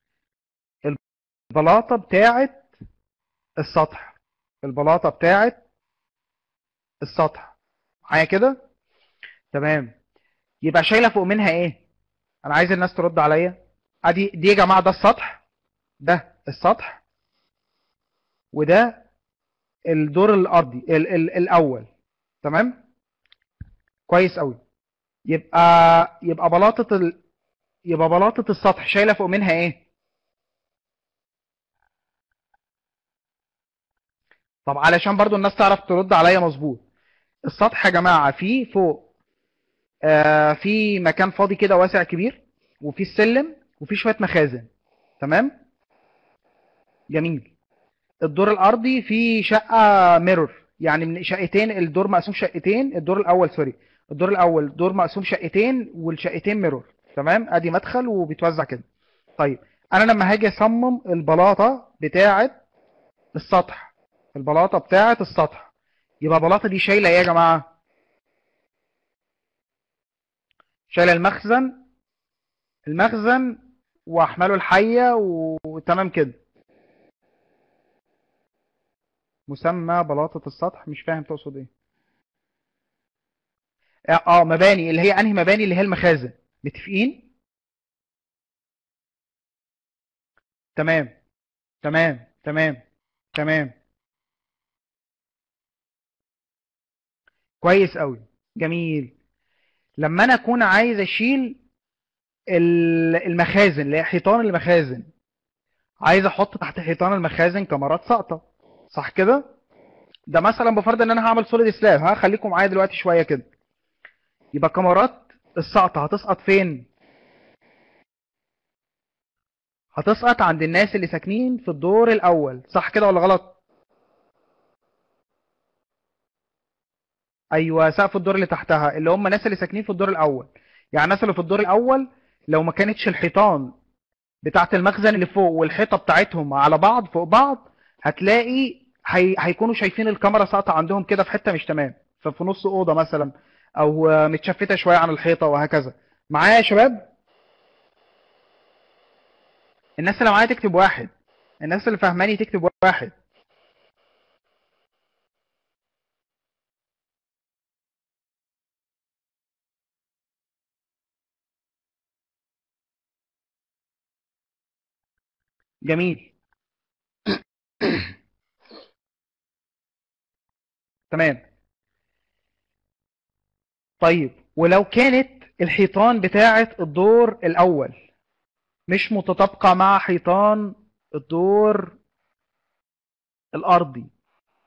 البلاطه بتاعه السطح، البلاطه بتاعه السطح معايا كده؟ تمام. يبقى شايله فوق منها ايه؟ انا عايز الناس ترد عليا. ادي دي يا جماعه ده السطح، ده السطح، وده الدور الارضي ال ال الاول. تمام، كويس قوي. يبقى يبقى بلاطه ال... يبقى بلاطه السطح شايله فوق منها ايه؟ طب علشان برضو الناس تعرف ترد عليا مظبوط، السطح يا جماعه فيه فوق آه في مكان فاضي كده واسع كبير، وفي السلم، وفي شويه مخازن. تمام، جميل. الدور الارضي فيه شقه ميرور، يعني من شقتين، الدور مقسوم شقتين، الدور الاول سوري، الدور الاول دور مقسوم شقتين والشقتين ميرور. تمام، ادي مدخل وبيتوزع كده. طيب انا لما هاجي اصمم البلاطه بتاعه السطح، البلاطه بتاعه السطح، يبقى البلاطه دي شايله ايه يا جماعه؟ شايله المخزن، المخزن واحماله الحيه وتمام كده. مسمى بلاطه السطح، مش فاهم تقصد ايه. اه آه، مباني، اللي هي انهي مباني؟ اللي هي المخازن. متفقين؟ تمام تمام تمام تمام، كويس قوي، جميل. لما انا اكون عايز اشيل ال- المخازن، اللي هي حيطان المخازن، عايز احط تحت حيطان المخازن كمرات ساقطه، صح كده؟ ده مثلا بفرض ان انا هعمل سوليد سلاب، ها خليكم معايا دلوقتي شويه كده. يبقى كمرات الساقطه هتسقط فين؟ هتسقط عند الناس اللي ساكنين في الدور الاول، صح كده ولا غلط؟ ايوه، سقف الدور اللي تحتها، اللي هم الناس اللي ساكنين في الدور الاول. يعني الناس اللي في الدور الاول لو ما كانتش الحيطان بتاعه المخزن اللي فوق والحيطه بتاعتهم على بعض فوق بعض، هتلاقي هي... هيكونوا شايفين الكاميرا ساقطه عندهم كده في حته مش تمام، ففي نص اوضه مثلا، او آه، متشفته شويه عن الحيطه وهكذا. معايا يا شباب؟ الناس اللي معايا تكتب واحد، الناس اللي فاهماني تكتب واحد. جميل. تمام. طيب ولو كانت الحيطان بتاعه الدور الاول مش متطابقه مع حيطان الدور الارضي،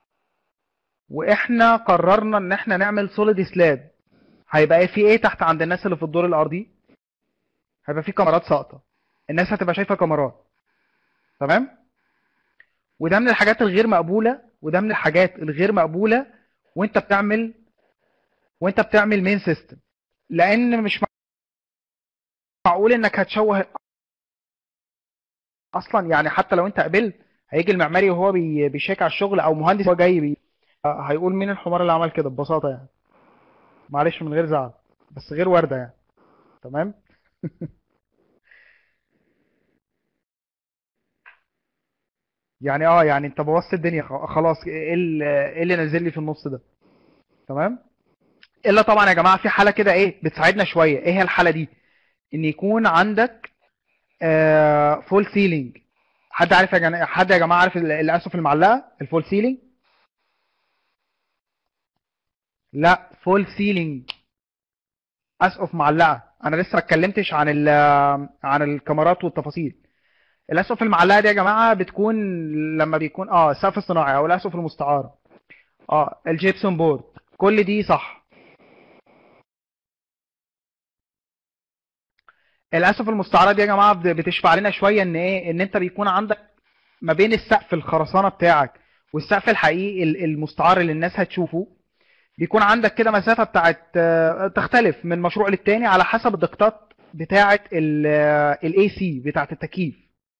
واحنا قررنا ان احنا نعمل سوليد سلاب، هيبقى في ايه تحت عند الناس اللي في الدور الارضي؟ هيبقى في كاميرات ساقطه، الناس هتبقى شايفه كاميرات. تمام، وده من الحاجات الغير مقبوله، وده من الحاجات الغير مقبوله وانت بتعمل وانت بتعمل مين سيستم، لان مش معقول انك هتشوه اصلا. يعني حتى لو انت قبلت، هيجي المعماري وهو بي- بيشيك على الشغل، او مهندس هو جاي بي... هيقول مين الحمار اللي عمل كده ببساطه يعني. معلش من غير زعل، بس غير وارده يعني. تمام. يعني اه يعني انت بوظت الدنيا، خ- خلاص، ايه ال- إيه اللي نازل لي في النص ده؟ تمام. الا طبعا يا جماعه في حاله كده ايه بتساعدنا شويه، ايه هي الحاله دي؟ ان يكون عندك آه فول سيلينج. حد عارف يا جماعه حد يا جماعه عارف ال- الاسقف المعلقه، الفول سيلينج؟ لا، فول سيلينج، اسقف معلقه. انا لسه ما اتكلمتش عن ال عن الكاميرات والتفاصيل. الاسقف المعلقه دي يا جماعه بتكون لما بيكون اه السقف الصناعي او الاسقف المستعاره، اه الجيبسون بورد، كل دي صح. الاسقف المستعاره دي يا جماعه بت- بتشفع لنا شويه، ان ايه؟ ان انت بيكون عندك ما بين السقف الخرسانه بتاعك والسقف الحقيقي ال- المستعار اللي الناس هتشوفه، بيكون عندك كده مسافه بتاعت آه، تختلف من مشروع للتاني على حسب الضغطات بتاعه الاي سي بتاعه التكييف.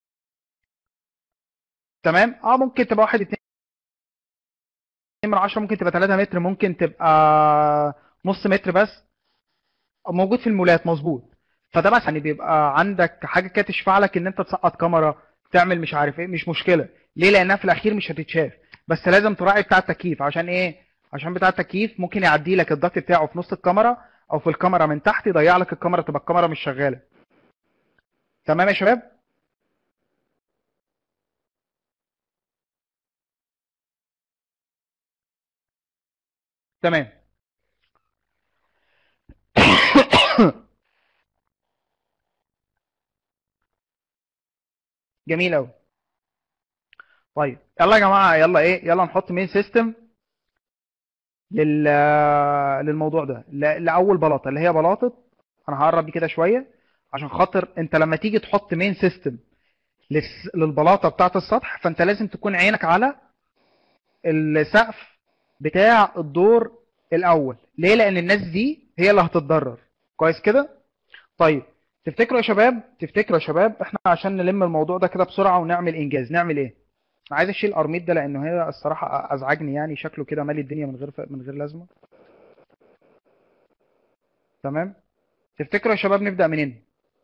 تمام، اه ممكن تبقى واحد اتنين من عشرة، ممكن تبقى تلاتة متر، ممكن تبقى نص متر بس، موجود في المولات مظبوط. فده بس يعني بيبقى عندك حاجه كده تشفع لك ان انت تسقط كاميرا، تعمل مش عارف ايه، مش مشكله. ليه؟ لانها في الاخير مش هتتشاف. بس لازم تراعي بتاع التكييف. عشان ايه؟ عشان بتاع التكييف ممكن يعدي لك الضغط بتاعه في نص الكاميرا او في الكاميرا من تحت، يضيع لك الكاميرا، تبقى الكاميرا مش شغاله. تمام يا شباب؟ تمام. جميل قوي. طيب يلا يا جماعه، يلا ايه، يلا نحط مين سيستم لل للموضوع ده، ل- لاول بلاطه اللي هي بلاطه. انا هقرب دي كده شويه عشان خاطر انت لما تيجي تحط مين سيستم للس- للبلاطه بتاعه السطح، فانت لازم تكون عينك على السقف بتاع الدور الاول. ليه؟ لان الناس دي هي اللي هتتضرر. كويس كده؟ طيب، تفتكروا يا شباب، تفتكروا يا شباب احنا عشان نلم الموضوع ده كده بسرعه ونعمل انجاز نعمل ايه؟ انا عايز اشيل القرميط ده لانه هي الصراحه ازعجني، يعني شكله كده مالي الدنيا من غير ف... من غير لازمه. تمام. تفتكروا يا شباب نبدا منين؟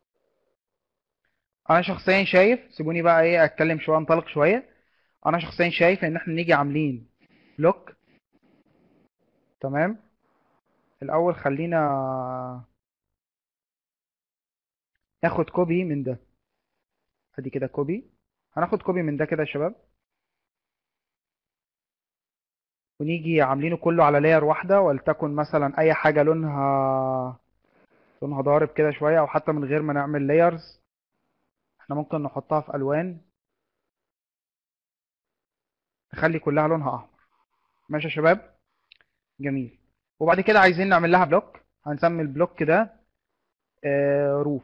انا شخصيا شايف، سيبوني بقى ايه اتكلم شويه، انطلق شويه. انا شخصيا شايف ان احنا نيجي عاملين بلوك. تمام. الاول خلينا ناخد كوبي من ده. ادي كده كوبي. هناخد كوبي من ده كده يا شباب، ونيجي عاملينه كله على لاير واحده، ولتكن مثلا اي حاجه لونها لونها ضارب كده شويه، او حتى من غير ما نعمل لايرز احنا ممكن نحطها في الوان، نخلي كلها لونها احمر. ماشي يا شباب؟ جميل. وبعد كده عايزين نعمل لها بلوك، هنسمي البلوك ده آه روف.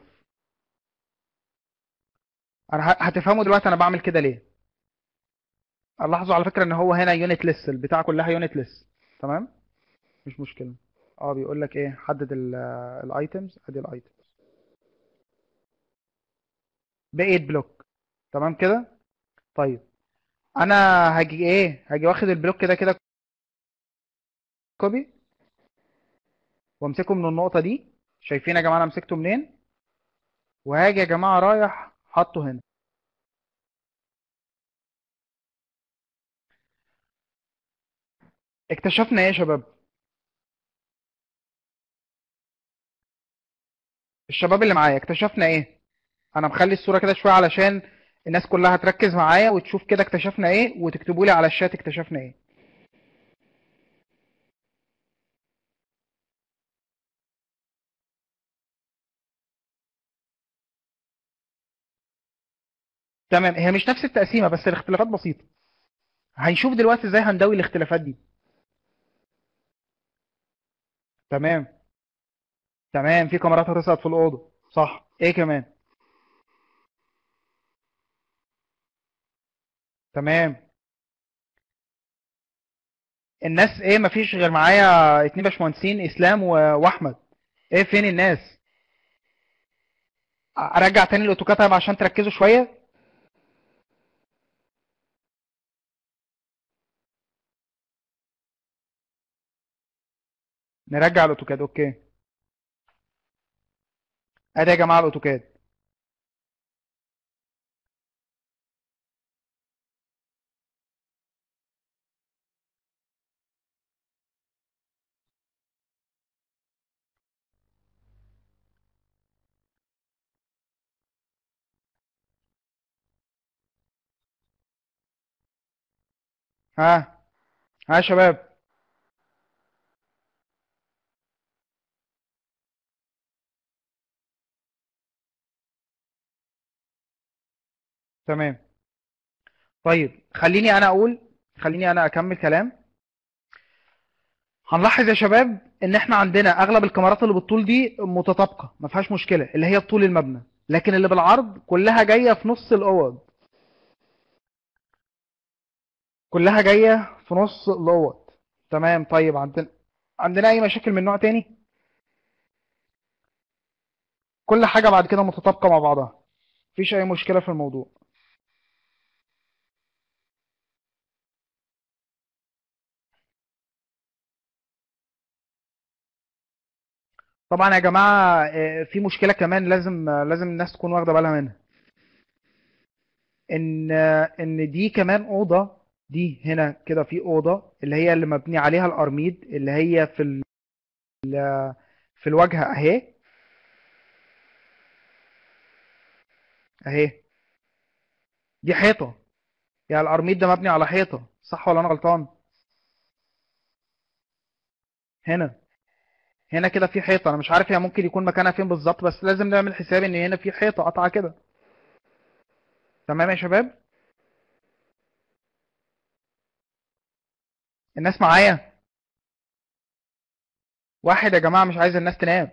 انا ه- هتفهموا دلوقتي انا بعمل كده ليه. لاحظوا على فكره ان هو هنا يونت ليس، البتاع كلها يونت ليس. تمام. مش مشكله. اه بيقول لك ايه، حدد الايتمز. ادي الايتمز بقيت بلوك. تمام كده. طيب انا هاجي ايه، هاجي واخد البلوك ده كده كوبي، وامسكه من النقطه دي. شايفين يا جماعه انا مسكته منين؟ وهاجي يا جماعه رايح حاطه هنا. اكتشفنا ايه يا شباب؟ الشباب اللي معايا اكتشفنا ايه؟ انا مخلي الصوره كده شويه علشان الناس كلها تركز معايا وتشوف كده اكتشفنا ايه، وتكتبوا لي على الشات اكتشفنا ايه. تمام. هي مش نفس التقسيمه بس الاختلافات بسيطه. هنشوف دلوقتي ازاي هندوي الاختلافات دي. تمام. تمام. في كاميرات هتسقط في الاوضه. صح. ايه كمان؟ تمام. الناس ايه؟ مفيش غير معايا اتنين باشمهندسين، اسلام و- واحمد. ايه فين الناس؟ ارجع تاني الاوتوكاد طيب عشان تركزوا شويه. نرجع الاوتوكاد. اوكي. ادي يا جماعه الاوتوكاد. ها. ها يا شباب. تمام. طيب خليني انا اقول، خليني انا اكمل كلام. هنلاحظ يا شباب ان احنا عندنا اغلب الكاميرات اللي بالطول دي متطابقه، ما فيهاش مشكله، اللي هي طول المبنى. لكن اللي بالعرض كلها جايه في نص الاوض. كلها جايه في نص الاوض. تمام. طيب عندنا عندنا اي مشاكل من نوع تاني؟ كل حاجه بعد كده متطابقه مع بعضها، مفيش اي مشكله في الموضوع. طبعا يا جماعه آه، في مشكله كمان لازم آه، لازم الناس تكون واخده بالها منها، ان آه، ان دي كمان اوضه. دي هنا كده في اوضه اللي هي اللي مبني عليها القرميد، اللي هي في ال... في الواجهه اهي. اهي دي حيطه، يعني القرميد ده مبني على حيطه، صح ولا انا غلطان؟ هنا هنا كده في حيطه، انا مش عارف هي ممكن يكون مكانها فين بالظبط، بس لازم نعمل حساب ان هنا في حيطه قطعه كده. تمام يا شباب، الناس معايا؟ واحد يا جماعه مش عايز الناس تنام.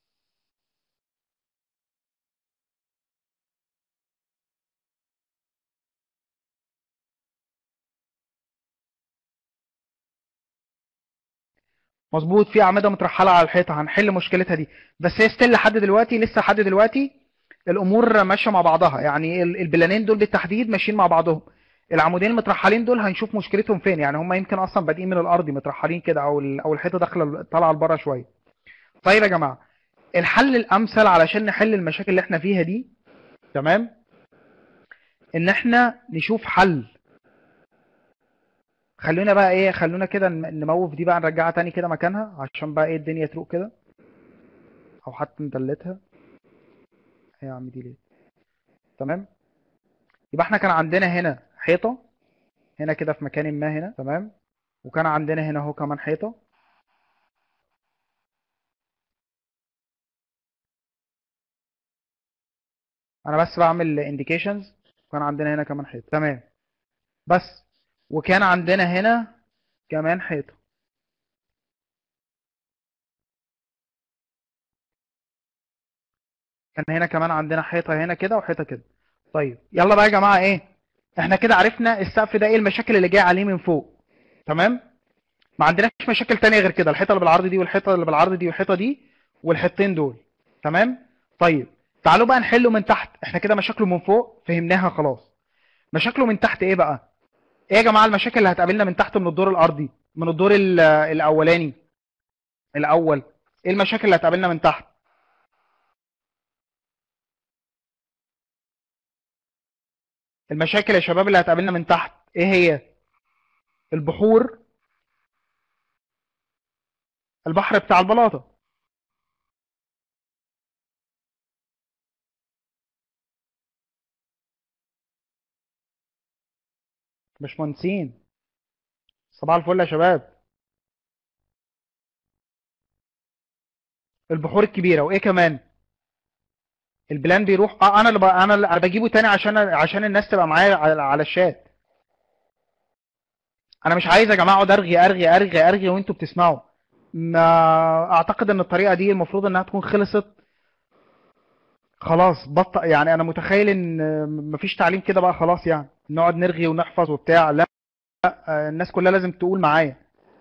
مظبوط، في اعمده مترحله على الحيطه، هنحل مشكلتها دي. بس هي ستيل لحد دلوقتي، لسه لحد دلوقتي الامور ماشيه مع بعضها، يعني ال- البلانين دول بالتحديد ماشيين مع بعضهم. العمودين المترحلين دول هنشوف مشكلتهم فين، يعني هم يمكن اصلا بادئين من الارض مترحلين كده، او ال- او الحيطه داخله طالعه لبره شويه. طيب يا جماعه، الحل الامثل علشان نحل المشاكل اللي احنا فيها دي، تمام، ان احنا نشوف حل. خلونا بقى ايه، خلونا كده ن- نموف دي بقى، نرجعها تاني كده مكانها عشان بقى ايه الدنيا تروق كده، او حتى ندلتها. ايه يا عم دي ليه؟ تمام. يبقى احنا كان عندنا هنا حيطة، هنا كده في مكان ما هنا، تمام. وكان عندنا هنا اهو كمان حيطة. انا بس بعمل انديكيشنز. وكان عندنا هنا كمان حيطة، تمام. بس وكان عندنا هنا كمان حيطة. كان هنا كمان عندنا حيطة هنا كده وحيطة كده. طيب يلا بقى يا جماعة، ايه احنا كده عرفنا السقف ده ايه المشاكل اللي جايه عليه من فوق، تمام. ما عندناش مشاكل تانية غير كده، الحيطة اللي بالعرض دي والحيطة اللي بالعرض دي والحيطة دي والحيطتين دول، تمام. طيب تعالوا بقى نحله من تحت. احنا كده مشاكله من فوق فهمناها خلاص. مشاكله من تحت ايه بقى؟ ايه يا جماعة المشاكل اللي هتقابلنا من تحت من الدور الارضي، من الدور ال- الاولاني الاول؟ ايه المشاكل اللي هتقابلنا من تحت؟ المشاكل يا شباب اللي هتقابلنا من تحت ايه هي؟ البحور، البحر بتاع البلاطة. مش مهندسين؟ صباح الفل يا شباب. البحور الكبيرة، وايه كمان؟ البلان بيروح، اه انا اللي ب... انا اللي انا بجيبه تاني عشان عشان الناس تبقى معايا على... على الشات. انا مش عايز يا جماعه اقعد ارغي ارغي ارغي ارغي وانتوا بتسمعوا. ما اعتقد ان الطريقه دي المفروض انها تكون خلصت خلاص. بطل يعني، انا متخيل ان مفيش تعليم كده بقى خلاص، يعني نقعد نرغي ونحفظ وبتاع، لا. الناس كلها لازم تقول معايا.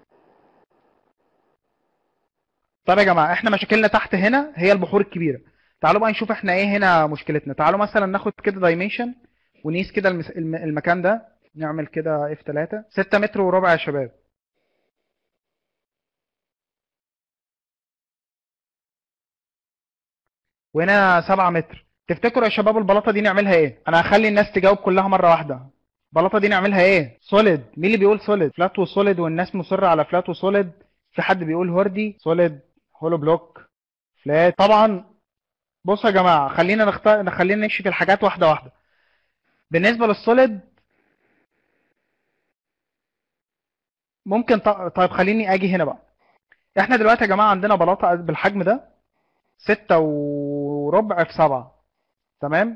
طب يا جماعه، احنا مشاكلنا تحت هنا هي البحور الكبيره. تعالوا بقى نشوف احنا ايه هنا مشكلتنا. تعالوا مثلا ناخد كده دايمنشن ونقيس كده المس... الم... المكان ده. نعمل كده اف ثلاثة، ستة متر وربع يا شباب. وهنا سبعة متر. تفتكروا يا شباب البلاطه دي نعملها ايه؟ انا هخلي الناس تجاوب كلها مره واحده. البلاطه دي نعملها ايه؟ سوليد. مين اللي بيقول سوليد؟ فلات وسوليد، والناس مصره على فلات وسوليد. في حد بيقول هوردي سوليد، هولو بلوك، فلات طبعا. بصوا يا جماعه، خلينا نختار، خلينا نمشي في الحاجات واحده واحده. بالنسبه للسوليد ممكن ط... طيب خليني اجي هنا بقى. احنا دلوقتي يا جماعه عندنا بلاطه بالحجم ده، ستة وربع في سبعة، تمام.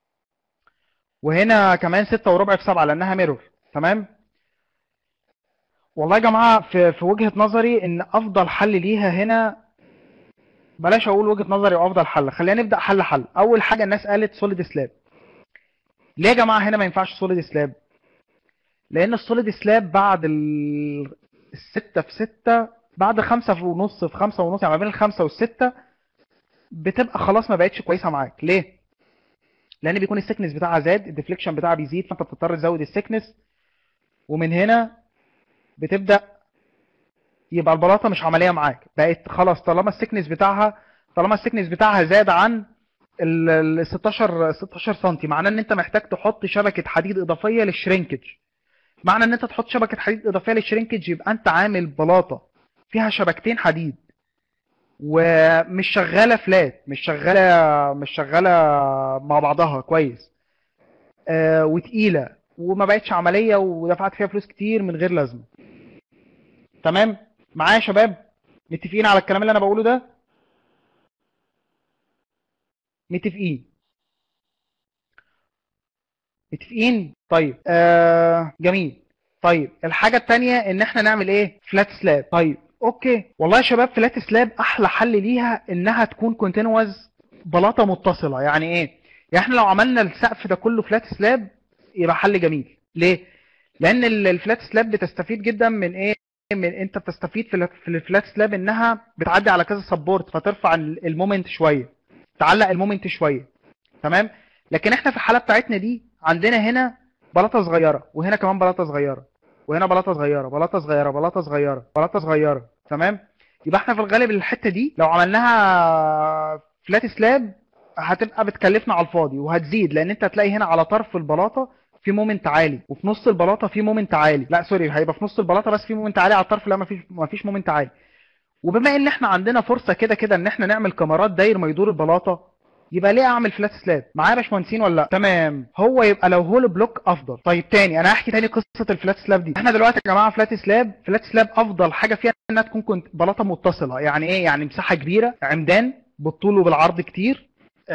وهنا كمان ستة وربع في سبعة لانها ميرور، تمام. والله يا جماعه، في في وجهه نظري ان افضل حل ليها هنا، بلاش اقول وجهه نظري وافضل حل، خلينا نبدا حل حل. اول حاجه الناس قالت سوليد سلاب. ليه يا جماعه هنا ما ينفعش سوليد سلاب؟ لان السوليد سلاب بعد ال... الستة في ستة، بعد خمسة في ونص في خمسة ونص، يعني ما بين الخمسة والستة بتبقى خلاص ما بقتش كويسه معاك. ليه؟ لان بيكون السكنس بتاعها زاد، الديفليكشن بتاعها بيزيد، فانت بتضطر تزود السكنس. ومن هنا بتبدا يبقى البلاطه مش عمليه معاك، بقت خلاص طالما السكنس بتاعها طالما السكنس بتاعها زاد عن ال ستاشر ستاشر سم، معناه ان انت محتاج تحط شبكه حديد اضافيه للشرينكج. معنى ان انت تحط شبكه حديد اضافيه للشرينكج يبقى انت عامل بلاطه فيها شبكتين حديد ومش شغاله فلات، مش شغاله مش شغاله مع بعضها كويس، آه وتقيله وما بقتش عمليه ودفعت فيها فلوس كتير من غير لازمه. تمام معايا يا شباب؟ متفقين على الكلام اللي انا بقوله ده؟ متفقين متفقين طيب آه جميل. طيب الحاجه الثانيه ان احنا نعمل ايه؟ فلات سلاب. طيب اوكي والله يا شباب، فلات سلاب احلى حل ليها انها تكون كونتينوس، بلاطه متصله. يعني ايه؟ يعني احنا لو عملنا السقف ده كله فلات سلاب يبقى حل جميل. ليه؟ لان ال- الفلات سلاب بتستفيد جدا من ايه؟ من انت بتستفيد في ال- في الفلات سلاب انها بتعدي على كذا سبورت، فترفع ال- المومنت شويه، تعلق المومنت شويه. تمام. لكن احنا في الحاله بتاعتنا دي عندنا هنا بلاطه صغيره، وهنا كمان بلاطه صغيره، وهنا بلاطه صغيره، بلاطه صغيره، بلاطه صغيره، بلاطه صغيره. تمام. يبقى احنا في الغالب الحته دي لو عملناها فلات سلاب هتبقى بتكلفنا على الفاضي وهتزيد، لان انت هتلاقي هنا على طرف البلاطه في مومنت عالي، وفي نص البلاطه في مومنت عالي. لا سوري، هيبقى في نص البلاطه بس في مومنت عالي، على الطرف لا مفيش مفيش مومنت عالي. وبما ان احنا عندنا فرصه كده كده ان احنا نعمل كاميرات داير ما يدور البلاطه، يبقى ليه اعمل فلات سلاب؟ معايا يا باشمهندسين ولا لا؟ تمام. هو يبقى لو هول بلوك افضل. طيب تاني انا هحكي تاني قصه الفلات سلاب دي. احنا دلوقتي يا جماعه فلات سلاب فلات سلاب افضل حاجه فيها انها تكون كنت بلاطه متصله. يعني ايه؟ يعني مساحه كبيره، عمدان بالطول وبالعرض كتير،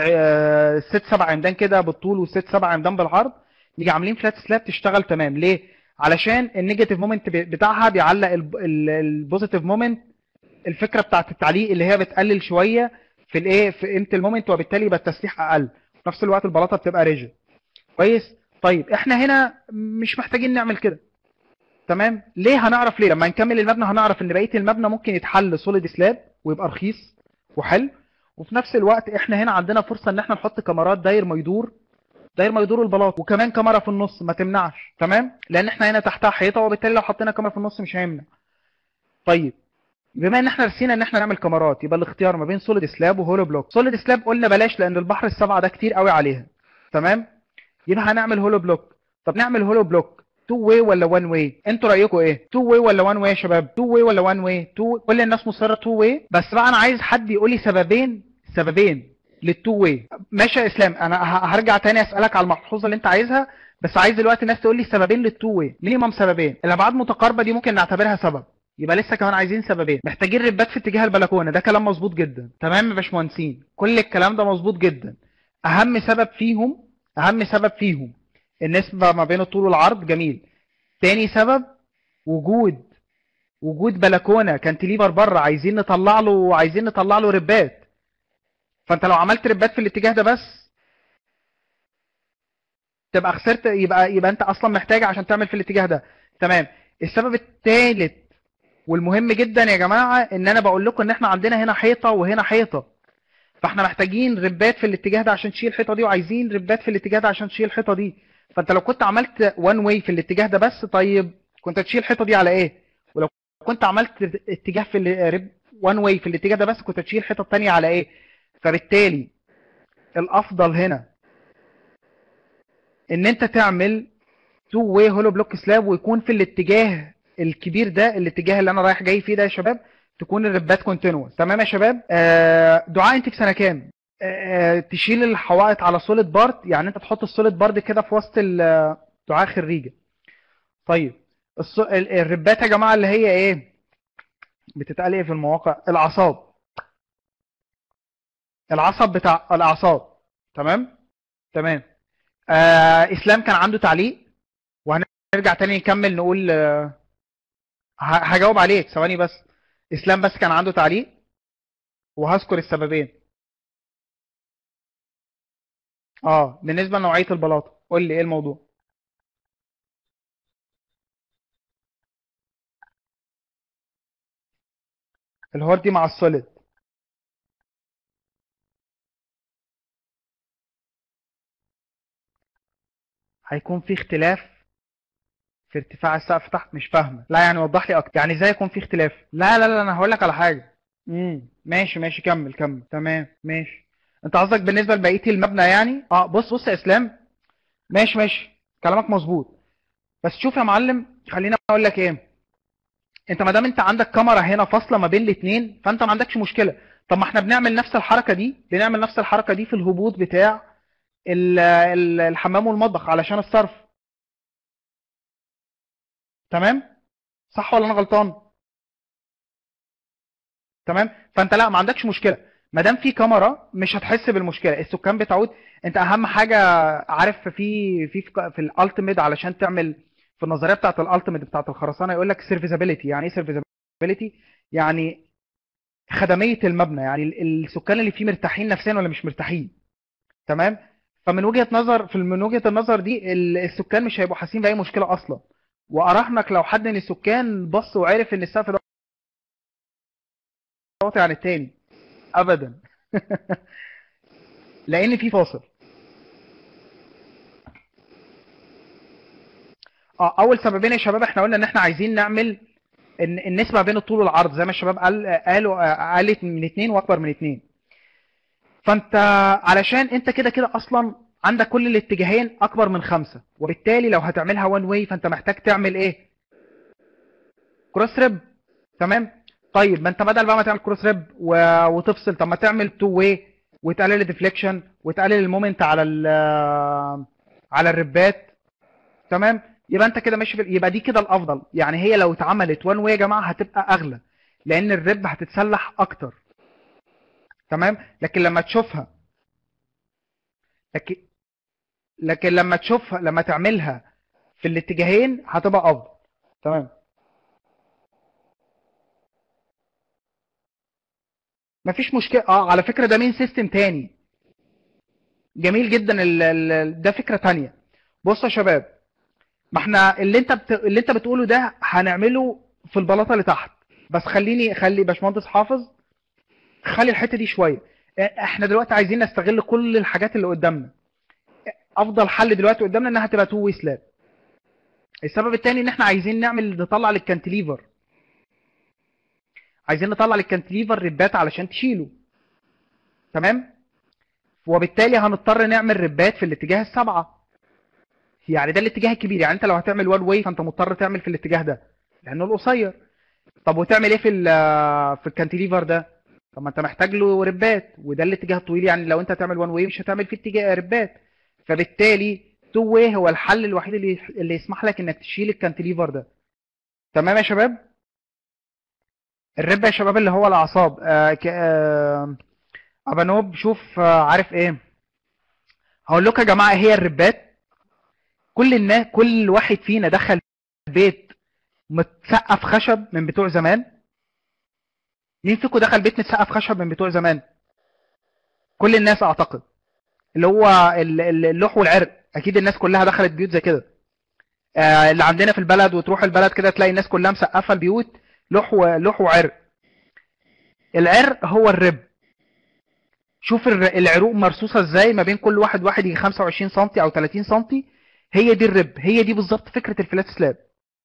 آه ست سبع عمدان كده بالطول وست سبع عمدان بالعرض، نيجي عاملين فلات سلاب تشتغل تمام. ليه؟ علشان النيجاتيف مومنت بتاعها بيعلق البوزيتيف مومنت. الفكره بتاعت التعليق اللي هي بتقلل شويه في الايه، في قيمه المومنت، وبالتالي يبقى التسليح اقل. في نفس الوقت البلاطه بتبقى ريجيد كويس. طيب احنا هنا مش محتاجين نعمل كده. تمام. ليه؟ هنعرف ليه لما نكمل المبنى. هنعرف ان بقيه المبنى ممكن يتحل سوليد سلاب ويبقى رخيص وحلو. وفي نفس الوقت احنا هنا عندنا فرصه ان احنا نحط كاميرات داير ما يدور، داير ما يدور البلاط، وكمان كاميرا في النص ما تمنعش. تمام. لان احنا هنا تحتها حيطه، وبالتالي لو حطينا كاميرا في النص مش هيمنع. طيب بما ان احنا رسينا ان احنا نعمل كاميرات، يبقى الاختيار ما بين سوليد سلاب وهولو بلوك. سوليد سلاب قلنا بلاش لان البحر السبعه ده كتير قوي عليها. تمام. يبقى هنعمل هولو بلوك. طب نعمل هولو بلوك تو واي ولا وان واي؟ انتوا رايكم ايه؟ تو واي ولا وان واي يا شباب؟ تو واي ولا وان واي؟ تو كل الناس مصره تو واي، بس بقى انا عايز حد يقول لي سببين سببين للتو واي. ماشي يا اسلام، انا ه- هرجع تاني اسالك على الملحوظه اللي انت عايزها، بس عايز دلوقتي الناس تقول لي سببين للتو واي. مينيمم سببين. الابعاد متقاربه دي ممكن نعتبرها سبب، يبقى لسه كمان عايزين سببين. محتاجين ربات في اتجاه البلكونه، ده كلام مظبوط جدا. تمام يا باشمهندسين، كل الكلام ده مظبوط جدا. اهم سبب فيهم اهم سبب فيهم النسبه ما بين الطول والعرض. جميل. تاني سبب وجود وجود بلكونه كانتليفر بره، عايزين نطلع له عايزين نطلع له ربات. فانت لو عملت ربات في الاتجاه ده بس تبقى خسرت، يبقى يبقى انت اصلا محتاج عشان تعمل في الاتجاه ده. تمام. السبب الثالث والمهم جدا يا جماعه، ان انا بقول لكم ان احنا عندنا هنا حيطه وهنا حيطه، فاحنا محتاجين ربات في الاتجاه ده عشان تشيل الحيطه دي، وعايزين ربات في الاتجاه ده عشان تشيل الحيطه دي. فانت لو كنت عملت وان واي في الاتجاه ده بس، طيب كنت هتشيل الحيطه دي على ايه؟ ولو كنت عملت اتجاه في وان واي في الاتجاه ده بس، كنت هتشيل الحيطه الثانيه على ايه؟ فبالتالي الافضل هنا ان انت تعمل تو واي هولو بلوك سلاب، ويكون في الاتجاه الكبير ده، الاتجاه اللي انا رايح جاي فيه ده يا شباب، تكون الربات كونتينوس. تمام يا شباب؟ آه دعاء، انت في سنه كام؟ آه تشيل الحوائط على سوليد بارد، يعني انت تحط السوليد بارد كده في وسط ال- دعاء خريجه. طيب الص... ال- الربات يا جماعه اللي هي ايه بتتقال ايه في المواقع؟ العصاب. العصب بتاع الاعصاب. تمام. تمام. آه اسلام كان عنده تعليق، وهنرجع تاني نكمل نقول. ه- هجاوب عليك ثواني بس. اسلام بس كان عنده تعليق وهذكر السببين. اه بالنسبه لنوعيه البلاطه، قول لي ايه الموضوع. الهاردي مع السوليد. هيكون في اختلاف في ارتفاع السقف تحت؟ مش فاهمه، لا يعني وضح لي اكتر. يعني ازاي يكون في اختلاف؟ لا لا لا انا هقول لك على حاجه. امم ماشي ماشي، كمل كمل، تمام ماشي. انت قصدك بالنسبه لبقيه المبنى يعني؟ اه بص بص يا اسلام، ماشي ماشي كلامك مظبوط. بس شوف يا معلم، خليني اقول لك ايه. انت ما دام انت عندك كاميرا هنا فاصله ما بين الاثنين، فانت ما عندكش مشكله. طب ما احنا بنعمل نفس الحركه دي، بنعمل نفس الحركه دي في الهبوط بتاع ال- ال- الحمام والمطبخ علشان الصرف. تمام، صح ولا انا غلطان؟ تمام، فانت لا ما عندكش مشكله. ما دام في كاميرا مش هتحس بالمشكله، السكان بتعود. انت اهم حاجه عارف، في في في الالتيميت علشان تعمل، في النظريه بتاعت الالتيميت بتاعت الخرسانه يقول لك سيرفيسابيلتي. يعني ايه سيرفيسابيلتي؟ يعني خدميه المبنى، يعني ال- السكان اللي فيه مرتاحين نفسيا ولا مش مرتاحين. تمام. فمن وجهه نظر في من وجهه النظر دي ال- السكان مش هيبقوا حاسين باي مشكله اصلا. واراهنك لو حد من السكان بص وعرف ان السقف ده واطي عن التاني، ابدا. لان في فاصل. اه اول سببين يا شباب، احنا قلنا ان احنا عايزين نعمل ان النسبه بين الطول والعرض زي ما الشباب قال قالوا آه، قالت من اتنين واكبر من اتنين. فانت علشان انت كده كده اصلا عندك كل الاتجاهين اكبر من خمسة، وبالتالي لو هتعملها وان واي فانت محتاج تعمل ايه؟ كروس ريب. تمام. طيب ما انت بدل بقى ما تعمل كروس ريب و... وتفصل، طب ما تعمل تو واي وتقلل الديفليكشن وتقلل المومنت على ال على الربات. تمام. يبقى انت كده ماشي في... يبقى دي كده الافضل. يعني هي لو اتعملت وان واي يا جماعه هتبقى اغلى، لان الرب هتتسلح اكتر. تمام. لكن لما تشوفها، لكن لكن لما تشوفها لما تعملها في الاتجاهين هتبقى افضل. تمام. مفيش مشكله. اه على فكره ده مين سيستم تاني جميل جدا. ال... ال... ده فكره تانية. بصوا يا شباب، ما احنا اللي انت بت... اللي انت بتقوله ده هنعمله في البلاطه اللي تحت. بس خليني خلي باشمهندس حافظ خلي الحته دي شويه. احنا دلوقتي عايزين نستغل كل الحاجات اللي قدامنا. افضل حل دلوقتي قدامنا انها تبقى تو واي سلاب. السبب الثاني ان احنا عايزين نعمل نطلع للكانتليفر، عايزين نطلع للكانتليفر ربات علشان تشيله. تمام. وبالتالي هنضطر نعمل ربات في الاتجاه السبعه. يعني ده الاتجاه الكبير. يعني انت لو هتعمل وان واي فانت مضطر تعمل في الاتجاه ده لانه القصير. طب وتعمل ايه في ال في الكانتليفر ده؟ طب ما انت محتاج له ربات، وده الاتجاه الطويل. يعني لو انت هتعمل وان واي مش هتعمل فيه اتجاه ربات. فبالتالي تو واي هو الحل الوحيد اللي اللي يسمح لك انك تشيل الكانتليفر ده. تمام يا شباب. الرب يا شباب اللي هو الاعصاب. آه ك... آه ابانوب شوف آه عارف ايه. هقول لكم يا جماعه إيه هي الربات. كل الناس كل واحد فينا دخل بيت متسقف خشب من بتوع زمان. مين فيكم دخل بيت متسقف خشب من بتوع زمان؟ كل الناس اعتقد. اللي هو ال- ال- اللوح والعرق، اكيد الناس كلها دخلت بيوت زي كده. آه اللي عندنا في البلد، وتروح البلد كده تلاقي الناس كلها مسقفه البيوت لوح و- لوح وعرق. العرق هو الرب. شوف الر- العروق مرصوصه ازاي ما بين كل واحد واحد يجي خمسة وعشرين سم او تلاتين سم. هي دي الرب، هي دي بالظبط فكره الفلات سلاب.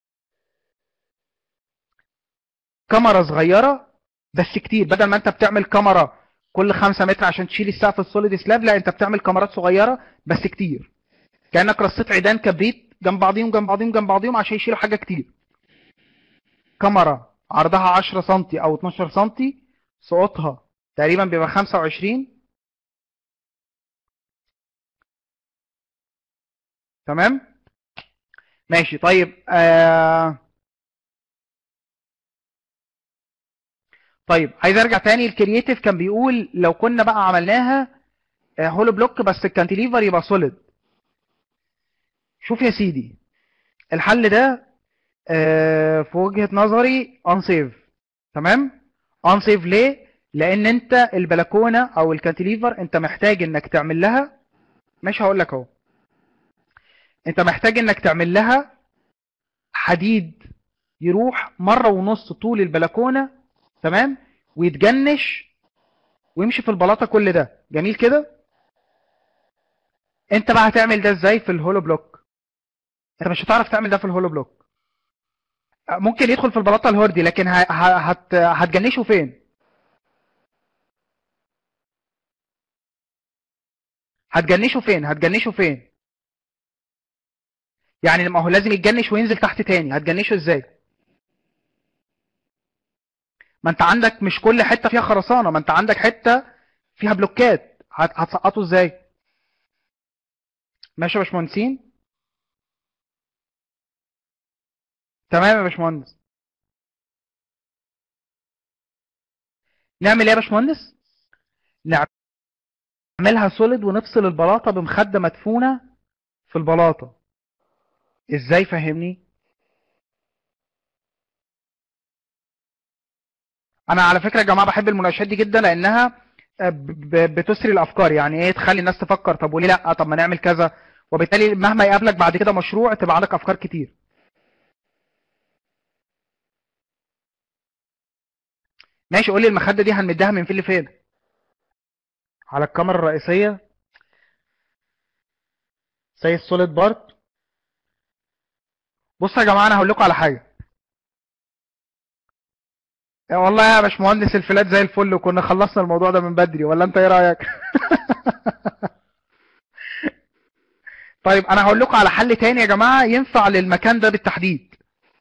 كاميرا صغيره بس كتير. بدل ما انت بتعمل كاميرا كل خمسة متر عشان تشيل السقف السوليد سلاب، لا انت بتعمل كاميرات صغيره بس كتير. كانك رصيت عيدان كبريت جنب بعضيهم جنب بعضيهم جنب بعضيهم عشان يشيلوا حاجه كتير. كاميرا عرضها عشرة سم او اتناشر سم، سقوطها تقريبا بيبقى خمسة وعشرين. تمام. ماشي طيب. آه طيب عايز ارجع تاني. الكرييتيف كان بيقول لو كنا بقى عملناها آه، هولو بلوك بس الكانتيليفر يبقى سوليد. شوف يا سيدي، الحل ده آه، في وجهة نظري انسيف. تمام. انسيف ليه؟ لان انت البلكونه او الكانتيليفر انت محتاج انك تعمل لها، مش هقول لك اهو، انت محتاج انك تعمل لها حديد يروح مره ونص طول البلكونه. تمام. ويتجنش ويمشي في البلاطه. كل ده جميل كده. انت بقى هتعمل ده ازاي في الهولو بلوك؟ انت مش هتعرف تعمل ده في الهولو بلوك. ممكن يدخل في البلاطه الهوردي لكن ه... ه... هت... هتجنشه فين؟ هتجنشه فين هتجنشه فين يعني ما هو لازم يتجنش وينزل تحت تاني، هتجنشه ازاي؟ ما انت عندك مش كل حته فيها خرسانه، ما انت عندك حته فيها بلوكات، هت- هتسقطه ازاي؟ ماشي يا باشمهندسين. تمام يا باشمهندس. نعمل ايه يا باشمهندس؟ نعملها سوليد ونفصل البلاطه بمخده مدفونه في البلاطه. ازاي فهمني؟ انا على فكره يا جماعه بحب المناقشات دي جدا، لانها ب- ب- بتسري الافكار، يعني ايه، تخلي الناس تفكر طب وليه لا، طب ما نعمل كذا، وبالتالي مهما يقابلك بعد كده مشروع تبقى عندك افكار كتير. ماشي، قول لي المخده دي هنمدها من فين لفين؟ على الكاميرا الرئيسيه زي السوليد بارت. بصوا يا جماعه انا هقول لكم على حاجه. يا والله يا باشمهندس الفلات زي الفل، وكنا خلصنا الموضوع ده من بدري، ولا انت ايه رايك؟ طيب انا هقول لكم على حل تاني يا جماعه ينفع للمكان ده بالتحديد.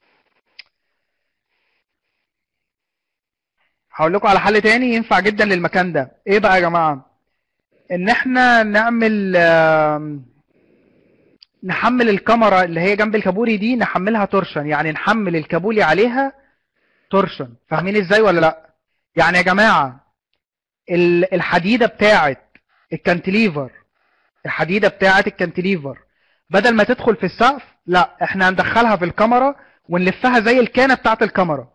هقول لكم على حل تاني ينفع جدا للمكان ده. ايه بقى يا جماعه؟ ان احنا نعمل آم، نحمل الكاميرا اللي هي جنب الكابوري دي، نحملها تورشن، يعني نحمل الكابولي عليها تورشن. فاهمين ازاي ولا لا؟ يعني يا جماعه ال- الحديده بتاعه الكانتليفر، الحديده بتاعه الكانتليفر بدل ما تدخل في السقف، لا احنا هندخلها في الكاميرا ونلفها زي الكانه بتاعه الكاميرا.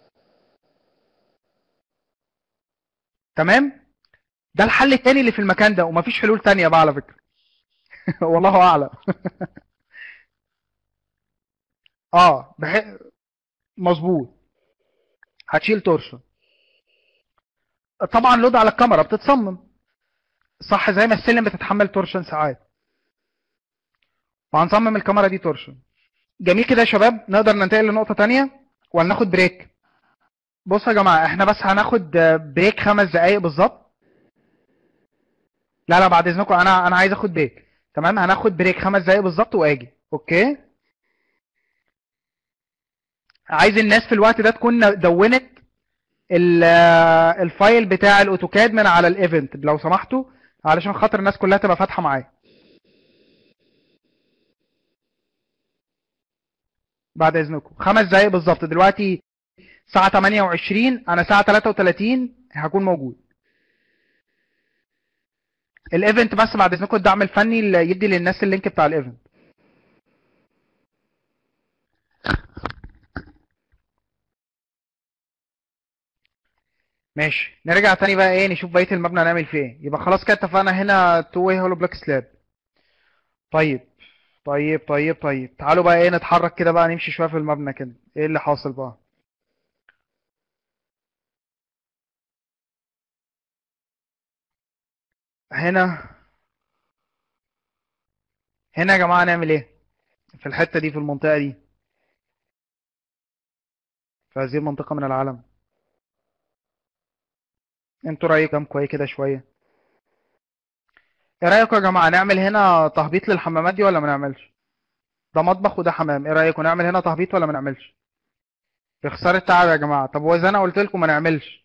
تمام. ده الحل التاني اللي في المكان ده، ومفيش حلول تانية بقى على فكره. والله اعلم. اه بح... مظبوط. هتشيل تورشن. طبعا لود على الكاميرا بتتصمم صح، زي ما السلم بتتحمل تورشن ساعات، وهنصمم الكاميرا دي تورشن. جميل كده يا شباب، نقدر ننتقل لنقطة تانية ولا ناخد بريك؟ بصوا يا جماعة احنا بس هناخد بريك خمس دقايق بالظبط. لا لا بعد اذنكم، انا انا عايز اخد بريك. تمام، هناخد بريك خمس دقايق بالظبط واجي. اوكي. عايز الناس في الوقت ده تكون دونت ال- الفايل بتاع الاوتوكاد من على الايفنت لو سمحتوا، علشان خاطر الناس كلها تبقى فاتحة معايا. بعد اذنكم خمس دقايق بالظبط دلوقتي. الساعة تمانية وعشرين، انا الساعة تلاتة وتلاتين هكون موجود. الايفنت بس بعد اذنكم الدعم الفني اللي يدي للناس اللينك بتاع الايفنت. ماشي، نرجع تاني بقى ايه، نشوف بقية المبنى هنعمل فيه ايه. يبقى خلاص كده اتفقنا هنا تو واي هولو بلوك سلاب. طيب طيب طيب طيب تعالوا بقى ايه نتحرك كده بقى، نمشي شوية في المبنى كده. ايه اللي حاصل بقى؟ هنا هنا يا جماعة نعمل ايه في الحتة دي، في المنطقة دي، في هذه المنطقة من العالم؟ انتوا رأيكم كويس كده شوية؟ ايه رأيكم يا جماعة نعمل هنا تهبيط للحمامات دي ولا ما نعملش؟ ده مطبخ وده حمام، ايه رأيكم نعمل هنا تهبيط ولا ما نعملش؟ بخسارة تعب يا جماعة. طب وإذا أنا قلت لكم ما نعملش؟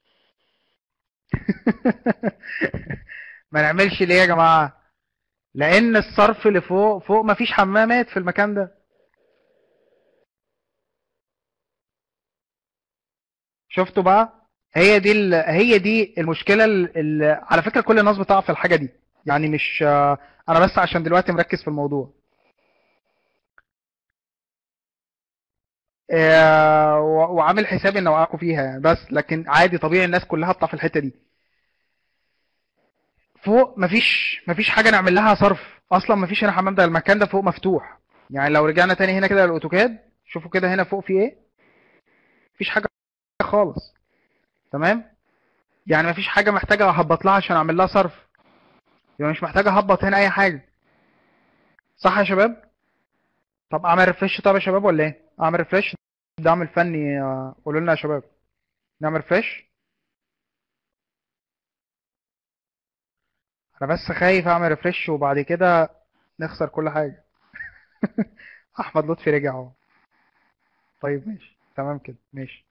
ما نعملش ليه يا جماعة؟ لأن الصرف اللي فوق فوق مفيش حمامات في المكان ده. شفتوا بقى؟ هي دي ال... هي دي المشكلة اللي على فكرة كل الناس بتقع في الحاجة دي. يعني مش أنا بس عشان دلوقتي مركز في الموضوع. آه، و- وعامل حسابي إن أوقعكم فيها يعني، بس لكن عادي طبيعي الناس كلها بتقع في الحتة دي. فوق مفيش مفيش حاجة نعمل لها صرف. أصلا مفيش هنا حمام، ده المكان ده فوق مفتوح. يعني لو رجعنا تاني هنا كده للأوتوكاد، شوفوا كده هنا فوق في إيه؟ مفيش حاجة خالص. تمام. يعني مفيش حاجة محتاجة اهبط لها عشان اعمل لها صرف. يبقى مش محتاجة اهبط هنا اي حاجة. صح يا شباب؟ طب اعمل ريفرش طب يا شباب ولا ايه؟ اعمل ريفرش. الدعم الفني آه، قولوا لنا يا شباب. نعمل ريفرش. انا بس خايف اعمل ريفرش وبعد كده نخسر كل حاجه. احمد لطفي رجع اهو. طيب ماشي تمام كده ماشي.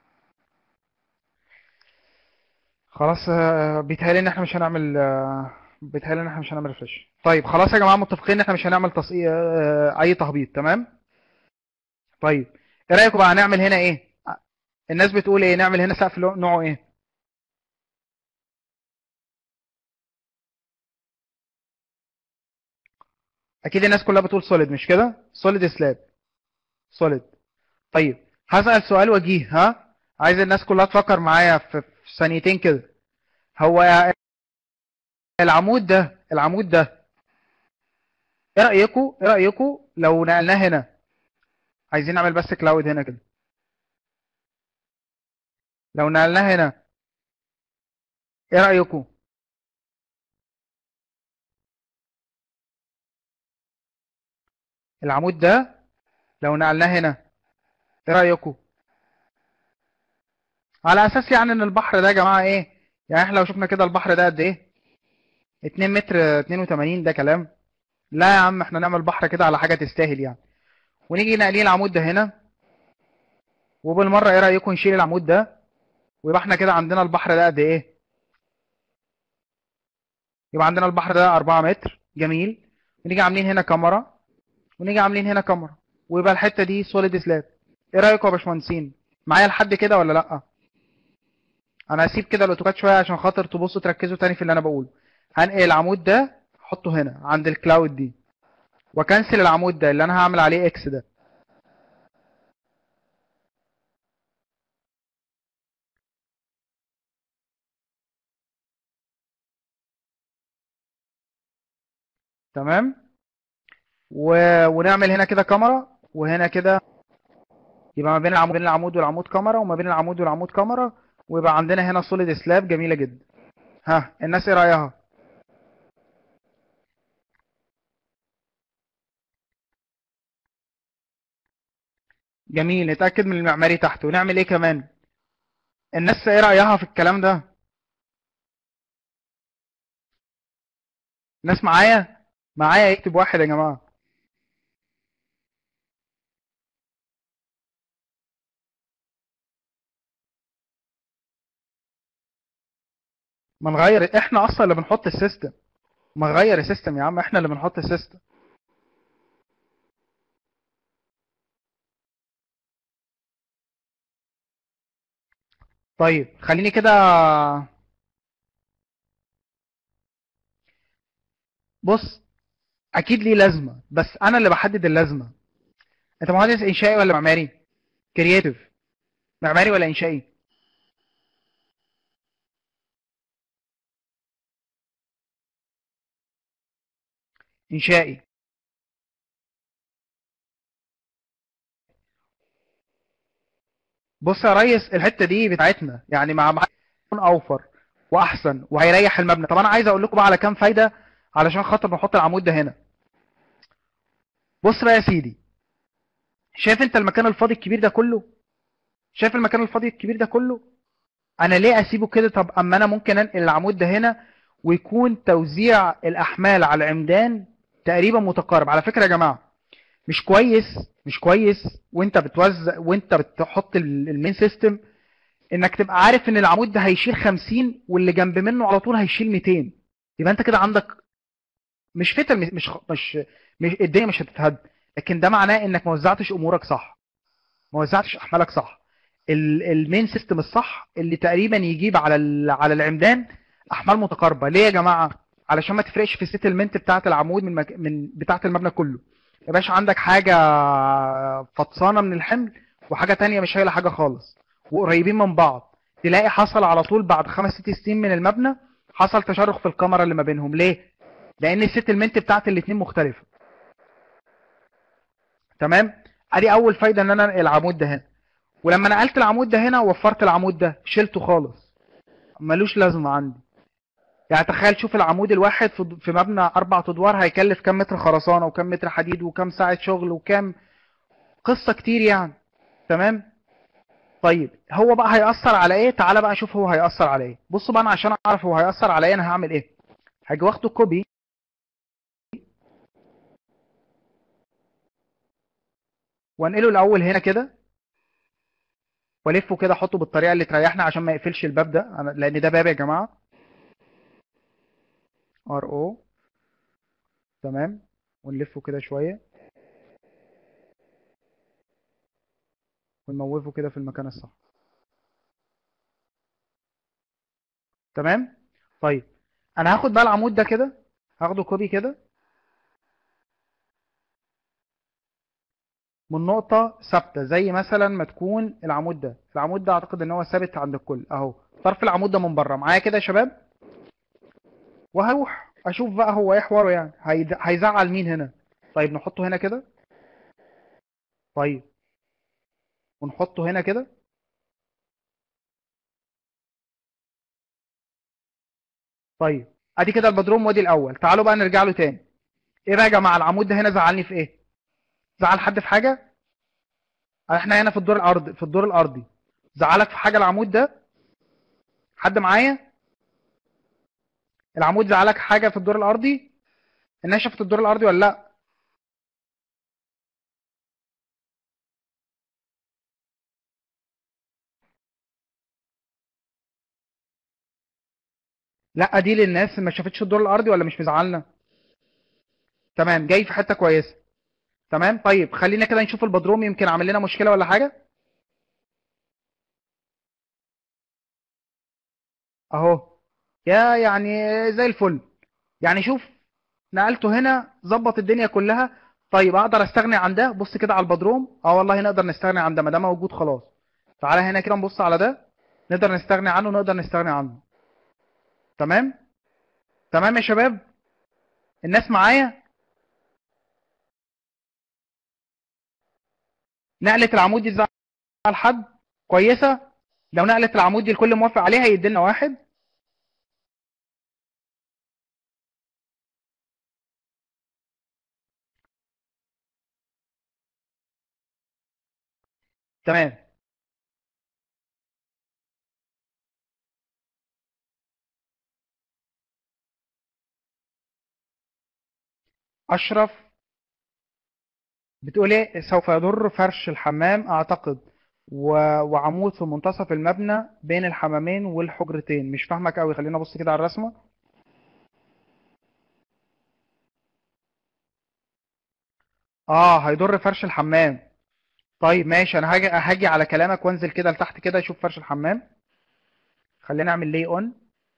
خلاص آه، بيتهيألي ان احنا مش هنعمل آه، بيتهيألي ان احنا مش هنعمل ريفرش. طيب خلاص يا جماعه متفقين ان احنا مش هنعمل تصقيع آه، اي تهبيط. تمام. طيب ايه رايكم بقى هنعمل هنا ايه؟ الناس بتقول ايه نعمل هنا سقف لو- نوعه ايه؟ اكيد الناس كلها بتقول سوليد مش كده؟ سوليد سلاب. سوليد. طيب هسأل سؤال وجيه ها. عايز الناس كلها تفكر معايا في في ثانيتين كده. هو العمود ده العمود ده ايه رأيكم ايه رأيكم لو نقلناه هنا؟ عايزين نعمل بس كلاود هنا كده. لو نقلناه هنا ايه رأيكم؟ العمود ده لو نقلناه هنا ايه رأيكم؟ على اساس يعني ان البحر ده يا جماعة ايه؟ يعني احنا لو شفنا كده البحر ده قد ايه؟ اتنين متر اتنين وتمانين ده كلام. لا يا عم احنا نعمل بحر كده على حاجة تستاهل يعني. ونيجي نقلين العمود ده هنا. وبالمرة ايه رأيكم نشيل العمود ده ويبقى احنا كده عندنا البحر ده قد ايه؟ يبقى عندنا البحر ده أربعة متر. جميل. ونيجي عاملين هنا كاميرا. ونيجي عاملين هنا كاميرا. ويبقى الحتة دي سوليد سلاب. ايه رأيكم يا باشمهندسين؟ معايا لحد كده ولا لا؟ انا هسيب كده الاوتوكاد شوية عشان خاطر تبصوا تركزوا تاني في اللي انا بقوله. هنقل العمود ده احطه هنا عند الكلاود دي. وكنسل العمود ده اللي انا هعمل عليه اكس ده. تمام. و... ونعمل هنا كده كاميرا. وهنا كده يبقى ما بين العمود بين العمود والعمود كاميرا وما بين العمود والعمود كاميرا. ويبقى عندنا هنا سوليد سلاب جميلة جدا. ها الناس ايه رأيها؟ جميل. نتأكد من المعماري تحت ونعمل ايه كمان؟ الناس ايه رأيها في الكلام ده؟ الناس معايا؟ معايا يكتب واحد يا جماعة. ما نغير احنا اصلا اللي بنحط السيستم. ما نغير السيستم يا عم احنا اللي بنحط السيستم. طيب خليني كده. بص اكيد ليه لازمة بس انا اللي بحدد اللازمة. انت مهندس انشائي ولا معماري؟ كرييتيف. معماري ولا انشائي؟ انشائي. بص يا ريس الحته دي بتاعتنا يعني مع مع يكون اوفر واحسن وهيريح المبنى. طب انا عايز اقول لكم بقى على كام فايده علشان خاطر نحط العمود ده هنا. بص بقى يا سيدي. شايف انت المكان الفاضي الكبير ده كله؟ شايف المكان الفاضي الكبير ده كله؟ انا ليه اسيبه كده؟ طب اما انا ممكن انقل العمود ده هنا ويكون توزيع الاحمال على العمدان تقريبا متقارب. على فكره يا جماعه مش كويس مش كويس وانت بتوزع وانت بتحط ال- المين سيستم انك تبقى عارف ان العمود ده هيشيل خمسين واللي جنب منه على طول هيشيل ميتين. يبقى انت كده عندك مش فتل مش مش مش, مش الدنيا مش هتتهد. لكن ده معناه انك ما وزعتش امورك صح. ما وزعتش احمالك صح. ال- المين سيستم الصح اللي تقريبا يجيب على ال- على العمدان احمال متقاربه. ليه يا جماعه؟ علشان ما تفرقش في السيتلمنت بتاعه العمود من مك... من بتاعه المبنى كله. ما يبقاش عندك حاجه فطسانه من الحمل وحاجه تانية مش شايله حاجه خالص وقريبين من بعض. تلاقي حصل على طول بعد خمس ست سنين من المبنى حصل تشرخ في الكاميرا اللي ما بينهم. ليه؟ لان السيتلمنت بتاعت الاتنين مختلفه. تمام. ادي اول فايده ان انا انقل العمود ده هنا. ولما نقلت العمود ده هنا وفرت العمود ده شلته خالص. ملوش لازمه عندي. يعني تخيل شوف العمود الواحد في في مبنى اربع ادوار هيكلف كام متر خرسانه وكام متر حديد وكام ساعه شغل وكام قصه كتير يعني. تمام. طيب هو بقى هيأثر على ايه؟ تعالى بقى شوف هو هيأثر على ايه. بصوا بقى انا عشان اعرف هو هيأثر على ايه انا هعمل ايه. هاجي واخده كوبي وانقله الاول هنا كده، والفه كده، احطه بالطريقه اللي تريحنا عشان ما يقفلش الباب ده، أنا لان ده باب يا جماعه. ار او، تمام. ونلفه كده شويه ونموفه كده في المكان الصح. تمام. طيب انا هاخد بقى العمود ده كده، هاخده كوبي كده من نقطة ثابتة، زي مثلا ما تكون العمود ده، العمود ده اعتقد ان هو ثابت عند الكل اهو، طرف العمود ده من بره معايا كده يا شباب. وهروح اشوف بقى هو ايه حواره، يعني هيد- هيزعل مين هنا. طيب نحطه هنا كده. طيب ونحطه هنا كده. طيب ادي كده البدروم وادي الاول، تعالوا بقى نرجع له تاني. ايه بقى يا جماعه، العمود ده هنا زعلني في ايه؟ زعل حد في حاجه؟ احنا هنا في الدور الارضي، في الدور الارضي. زعلك في حاجه العمود ده؟ حد معايا؟ العمود زعلك حاجه في الدور الارضي؟ الناس شافت الدور الارضي ولا لا؟ لا دي للناس اللي ما شافتش الدور الارضي، ولا مش مزعلنا؟ تمام، جاي في حته كويسه. تمام. طيب خلينا كده نشوف البدروم، يمكن عامل لنا مشكله ولا حاجه. اهو، يا يعني زي الفل. يعني شوف، نقلته هنا ظبط الدنيا كلها. طيب اقدر استغني عن ده؟ بص كده على البدروم، اه والله نقدر نستغني عن ده ما ده موجود خلاص. تعالى هنا كده نبص على ده، نقدر نستغني عنه، نقدر نستغني عنه. تمام. تمام يا شباب، الناس معايا؟ نقلة العمود دي زعل حد؟ كويسة. لو نقلة العمود دي الكل موافق عليها يدينا واحد. تمام. اشرف بتقول ايه؟ سوف يضر فرش الحمام اعتقد، و... وعمود في منتصف المبنى بين الحمامين والحجرتين. مش فاهمك قوي، خلينا ابص كده على الرسمه. اه هيضر فرش الحمام. طيب ماشي، انا هاجي هاجي على كلامك وانزل كده لتحت كده اشوف فرش الحمام. خلينا نعمل لي اون.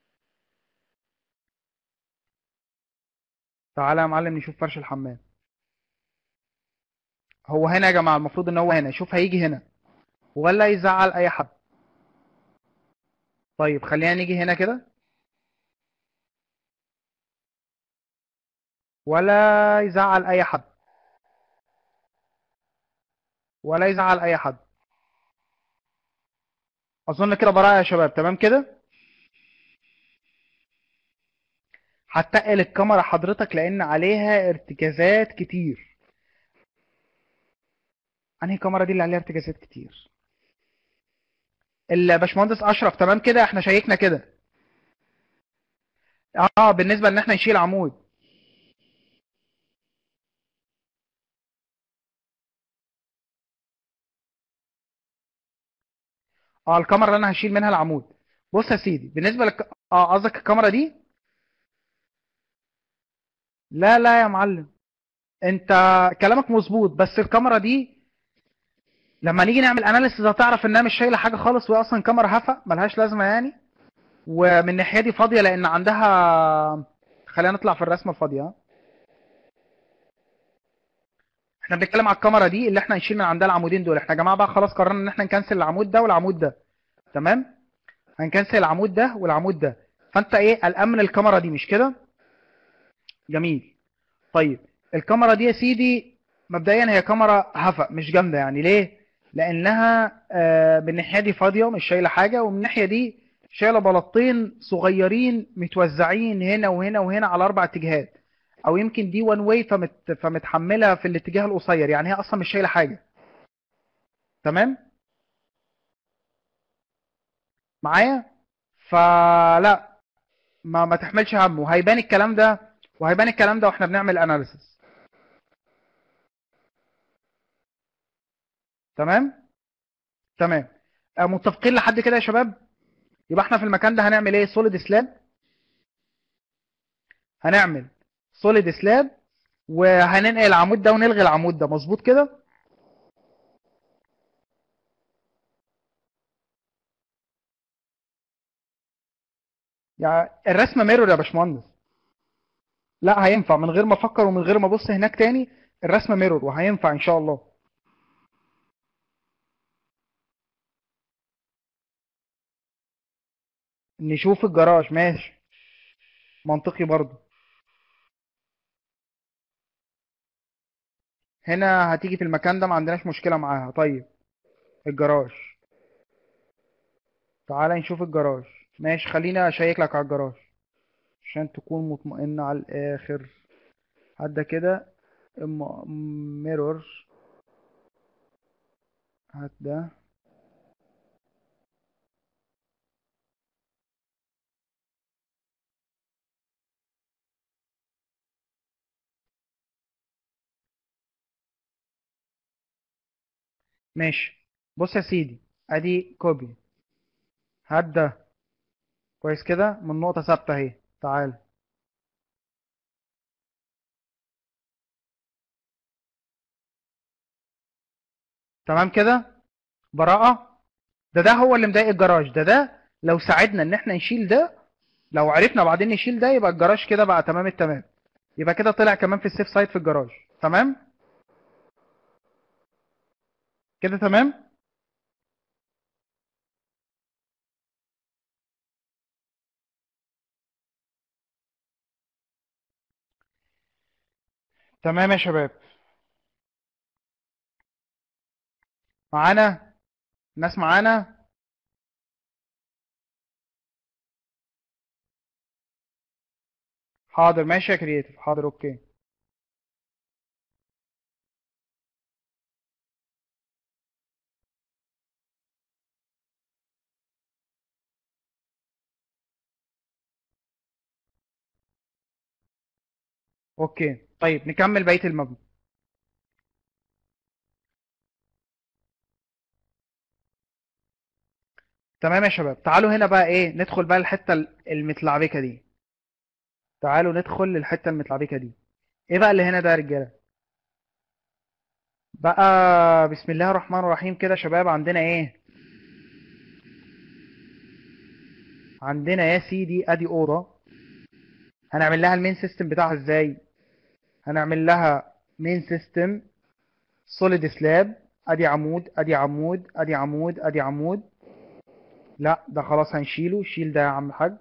تعالى يا معلم نشوف فرش الحمام. هو هنا يا جماعه، المفروض ان هو هنا، شوف هيجي هنا ولا يزعل اي حد. طيب خلينا نيجي هنا كده، ولا يزعل اي حد، ولا يزعل اي حد. اظن كده براءة يا شباب، تمام كده. هتقل الكاميرا حضرتك لان عليها ارتكازات كتير. انهي كاميرا دي اللي عليها ارتكازات كتير؟ الباشمهندس اشرف، تمام كده، احنا شيكنا كده. اه بالنسبه ان احنا نشيل عمود. اه الكاميرا اللي انا هشيل منها العمود. بص يا سيدي، بالنسبه لك، اه قصدك الكاميرا دي؟ لا لا يا معلم، انت كلامك مظبوط، بس الكاميرا دي لما نيجي نعمل اناليسيز هتعرف انها مش شايله حاجه خالص، وهي اصلا كاميرا هفا ملهاش لازمه يعني. ومن الناحيه دي فاضيه لان عندها، خلينا نطلع في الرسمه الفاضيه ها. احنا بنتكلم على الكاميرا دي اللي احنا هنشيل من عندها العمودين دول. احنا يا جماعه بقى خلاص قررنا ان احنا نكنسل العمود ده والعمود ده. تمام. هنكنسل العمود ده والعمود ده. فانت ايه قلقان من الكاميرا دي مش كده؟ جميل. طيب الكاميرا دي يا سيدي مبدئيا هي كاميرا هفا مش جامده، يعني ليه؟ لانها آه من الناحيه دي فاضيه مش شايله حاجه، ومن الناحيه دي شايله بلاطين صغيرين متوزعين هنا وهنا وهنا على اربع اتجاهات، او يمكن دي وان واي فمت فمتحمله في الاتجاه القصير، يعني هي اصلا مش شايله حاجه. تمام معايا؟ فلا، ما ما تحملش هم، وهيبان الكلام ده، وهيبان الكلام ده واحنا بنعمل اناليسيس. تمام. تمام. آه، متفقين لحد كده يا شباب؟ يبقى احنا في المكان ده هنعمل ايه؟ سوليد سلاب. هنعمل سوليد سلاب، وهننقل العمود ده ونلغي العمود ده، مظبوط كده؟ يعني الرسمه ميرور يا باشمهندس. لا هينفع من غير ما افكر ومن غير ما ابص هناك تاني. الرسمه ميرور وهينفع ان شاء الله. نشوف الجراج، ماشي. منطقي برضو. هنا هتيجي في المكان ده، ما عندناش مشكله معاها. طيب الجراج، تعالى نشوف الجراج. ماشي، خليني اشيك لك على الجراج عشان تكون مطمئن على الاخر. عدى كده. ميرور. هات ده. ماشي. بص يا سيدي، ادي كوبي. هات ده. كويس كده، من نقطة ثابتة اهي. تعال. تمام كده. براءة. ده ده هو اللي مضايق الجراج ده ده لو ساعدنا ان احنا نشيل ده، لو عرفنا بعدين نشيل ده، يبقى الجراج كده بقى تمام التمام. يبقى كده طلع كمان في السيف سايد في الجراج. تمام. كده تمام. تمام يا شباب. معانا؟ الناس معانا؟ حاضر ماشي يا كرييتيف، حاضر اوكي. اوكي طيب نكمل بقية المبنى. تمام يا شباب، تعالوا هنا بقى ايه، ندخل بقى الحتة المتلعبكة دي. تعالوا ندخل للحتة المتلعبكة دي. ايه بقى اللي هنا ده يا رجالة؟ بقى بسم الله الرحمن الرحيم كده يا شباب. عندنا ايه؟ عندنا يا سيدي ادي اوضة. هنعمل لها المين سيستم بتاعها ازاي؟ هنعمل لها مين سيستم سوليد سلاب. ادي عمود ادي عمود ادي عمود ادي عمود. لا ده خلاص هنشيله. شيل ده يا عم الحاج.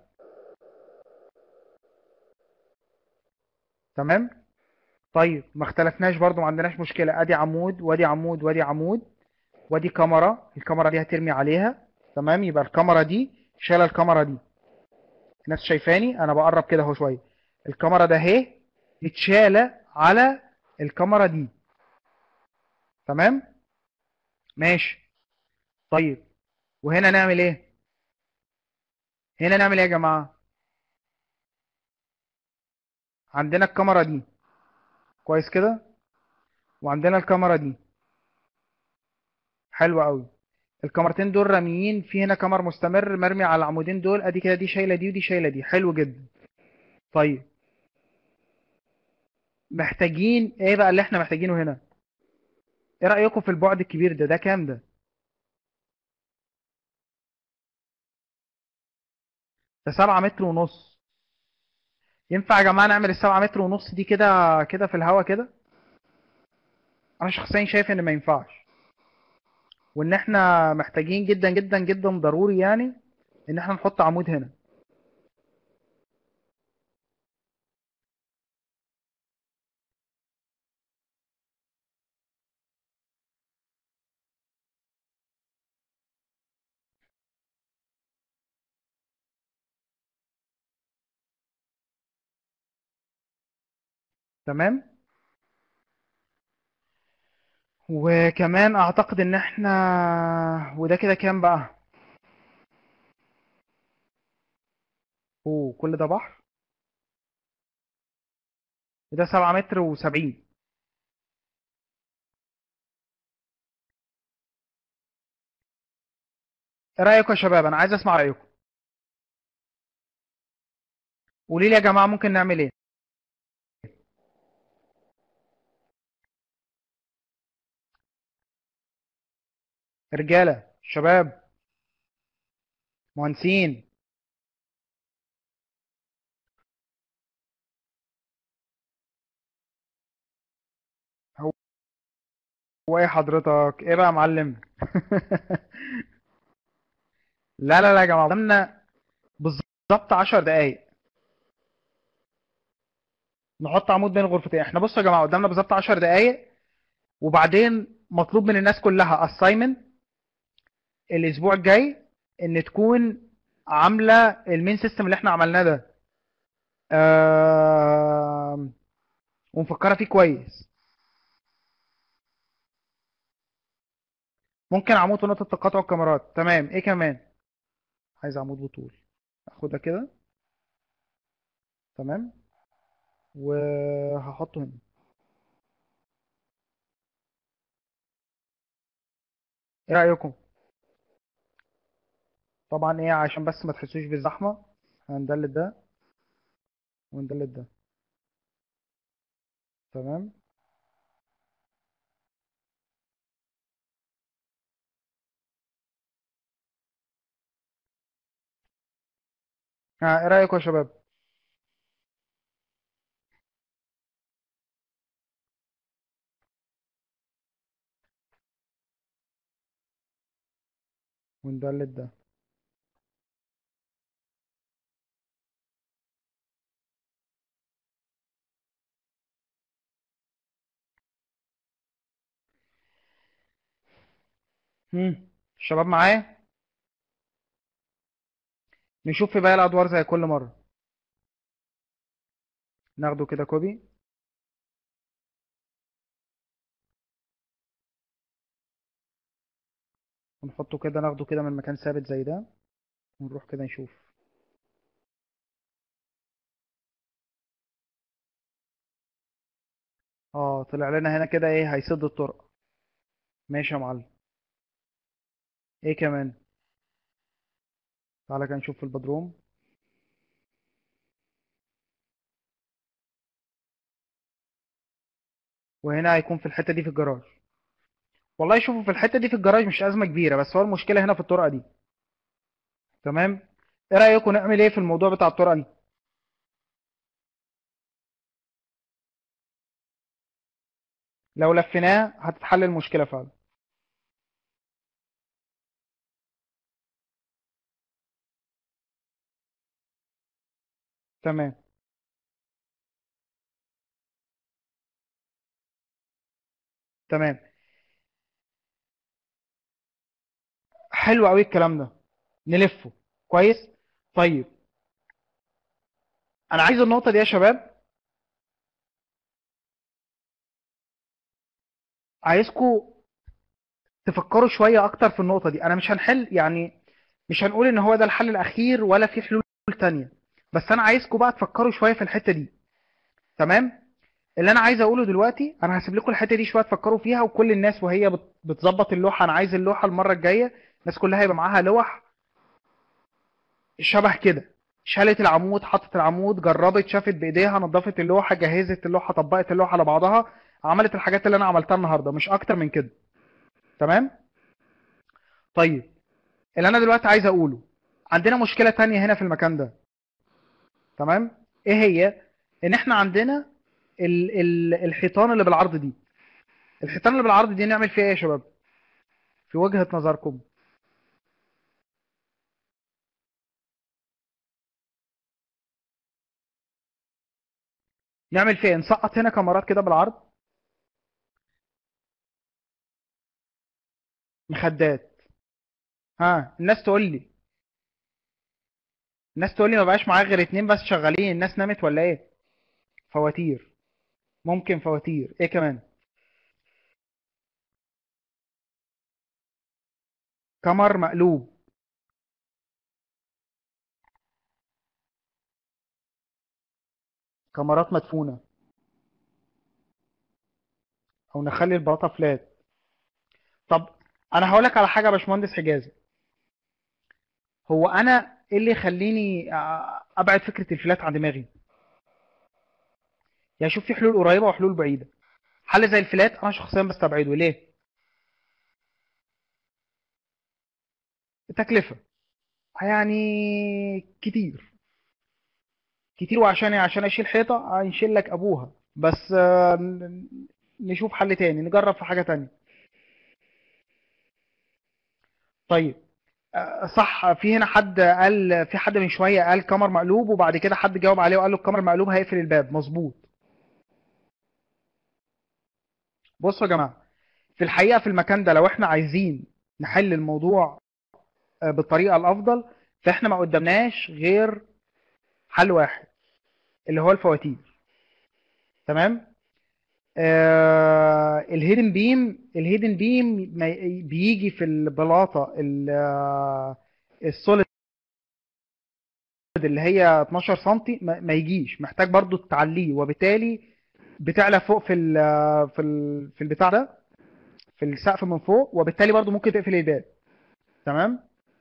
تمام. طيب ما اختلفناش برضو، ما عندناش مشكلة. ادي عمود وادي عمود وادي عمود. وادي كاميرا، الكاميرا دي هترمي عليها. تمام، يبقى الكاميرا دي شايله الكاميرا دي. الناس شايفاني انا بقرب كده اهو شويه. الكاميرا ده اهي متشاله على الكاميرا دي. تمام. ماشي. طيب وهنا نعمل ايه؟ هنا نعمل ايه يا جماعه؟ عندنا الكاميرا دي. كويس كده. وعندنا الكاميرا دي. حلو قوي. الكاميرتين دول راميين في هنا كاميرا مستمر مرمي على العمودين دول. ادي كده دي شايله دي ودي شايله دي. حلو جدا. طيب محتاجين ايه بقى اللي احنا محتاجينه هنا؟ ايه رأيكم في البعد الكبير ده؟ ده كام ده؟ ده سبعة متر ونص. ينفع يا جماعة نعمل السبعة متر ونص دي كده كده في الهوا كده؟ انا شخصيا شايف ان ما ينفعش، وان احنا محتاجين جدا جدا جدا ضروري يعني ان احنا نحط عمود هنا. تمام. وكمان اعتقد ان احنا، وده كده كام بقى؟ اوه كل ده بحر؟ ده سبعة متر وسبعين. ايه رايكم يا شباب؟ انا عايز اسمع رايكم. قولي لي يا جماعه ممكن نعمل ايه. رجاله، شباب، مهندسين. هو هو ايه حضرتك؟ ايه بقى يا معلم؟ لا لا لا يا جماعه، قدامنا بالظبط عشر دقايق نحط عمود بين الغرفتين. احنا بصوا يا جماعه، قدامنا بالظبط عشر دقايق، وبعدين مطلوب من الناس كلها assignment الاسبوع الجاي، ان تكون عامله المين سيستم اللي احنا عملناه ده، آه ومفكره فيه كويس. ممكن عمود في نقطه تقاطع الكاميرات. تمام، ايه كمان؟ عايز عمود بطول. اخدها كده. تمام. وهحطه هنا. ايه رايكم؟ طبعا ايه، عشان بس ما تحسوش بالزحمه، هندلت ده وندلت ده. تمام. ها، ايه رايكم يا شباب؟ وندلت ده. هم. الشباب معايا؟ نشوف في باقي الادوار زي كل مره. ناخده كده كوبي، ونحطه كده، ناخده كده من مكان ثابت زي ده، ونروح كده نشوف. اه طلع لنا هنا كده ايه، هيسد الطرق. ماشي يا معلم. ايه كمان؟ تعالى كده نشوف في البدروم. وهنا هيكون في الحته دي في الجراج. والله شوفوا، في الحته دي في الجراج مش ازمه كبيره، بس هو المشكله هنا في الطرقه دي. تمام. ايه رايكم نعمل ايه في الموضوع بتاع الطرقه دي؟ لو لفيناه هتتحل المشكله فعلا. تمام. تمام. حلو قوي الكلام ده. نلفه. كويس. طيب، انا عايز النقطه دي يا شباب، عايزكم تفكروا شويه اكتر في النقطه دي. انا مش هنحل يعني، مش هنقول ان هو ده الحل الاخير ولا في حلول تانية، بس انا عايزكم بقى تفكروا شويه في الحته دي. تمام. اللي انا عايز اقوله دلوقتي، انا هسيب لكم الحته دي شويه تفكروا فيها، وكل الناس وهي بت- بتظبط اللوحه، انا عايز اللوحه المره الجايه الناس كلها يبقى معاها لوح شبه كده. شالت العمود، حطت العمود، جربت، شافت بايديها، نظفت اللوحه، جهزت اللوحه، طبقت اللوحه على بعضها، عملت الحاجات اللي انا عملتها النهارده، مش اكتر من كده. تمام. طيب، اللي انا دلوقتي عايز اقوله، عندنا مشكله تانية هنا في المكان ده. تمام. ايه هي؟ ان احنا عندنا ال ال الحيطان اللي بالعرض دي. الحيطان اللي بالعرض دي نعمل فيها ايه يا شباب؟ في وجهة نظركم. نعمل فيها إيه؟ نسقط هنا كاميرات كده بالعرض. مخدات. ها، الناس تقول لي الناس تقول لي ما بقاش معايا غير اتنين بس شغالين، الناس نامت ولا ايه؟ فواتير. ممكن فواتير. ايه كمان؟ كمر مقلوب. كاميرات مدفونه، او نخلي البلاطه فلات. طب انا هقول لك على حاجه يا باشمهندس حجازي. هو انا ايه اللي يخليني أ- ابعد فكره الفلات عن دماغي؟ يعني شوف، في حلول قريبه وحلول بعيده. حل زي الفلات انا شخصيا بستبعده. ليه؟ التكلفه يعني كتير كتير، وعشان عشان اشيل حيطه هنشيل لك ابوها. بس آه، ن- نشوف حل تاني، نجرب في حاجه تانية. طيب آه، صح، في هنا حد قال، في حد من شويه قال كمر مقلوب، وبعد كده حد جاوب عليه وقال له الكمر مقلوب هيقفل الباب. مظبوط. بصوا يا جماعه، في الحقيقه في المكان ده لو احنا عايزين نحل الموضوع آه، بالطريقه الافضل، فاحنا ما قدامناش غير حل واحد، اللي هو الفواتير. تمام. آه الهيدن بيم الهيدن بيم ما ي- بيجي في البلاطه ال- آه، السوليد اللي هي اتناشر سنتي، ما ما يجيش، محتاج برضو تعليه، وبالتالي بتعلى فوق في ال في ال في البتاع ده، في السقف من فوق، وبالتالي برضو ممكن تقفل الباب. تمام.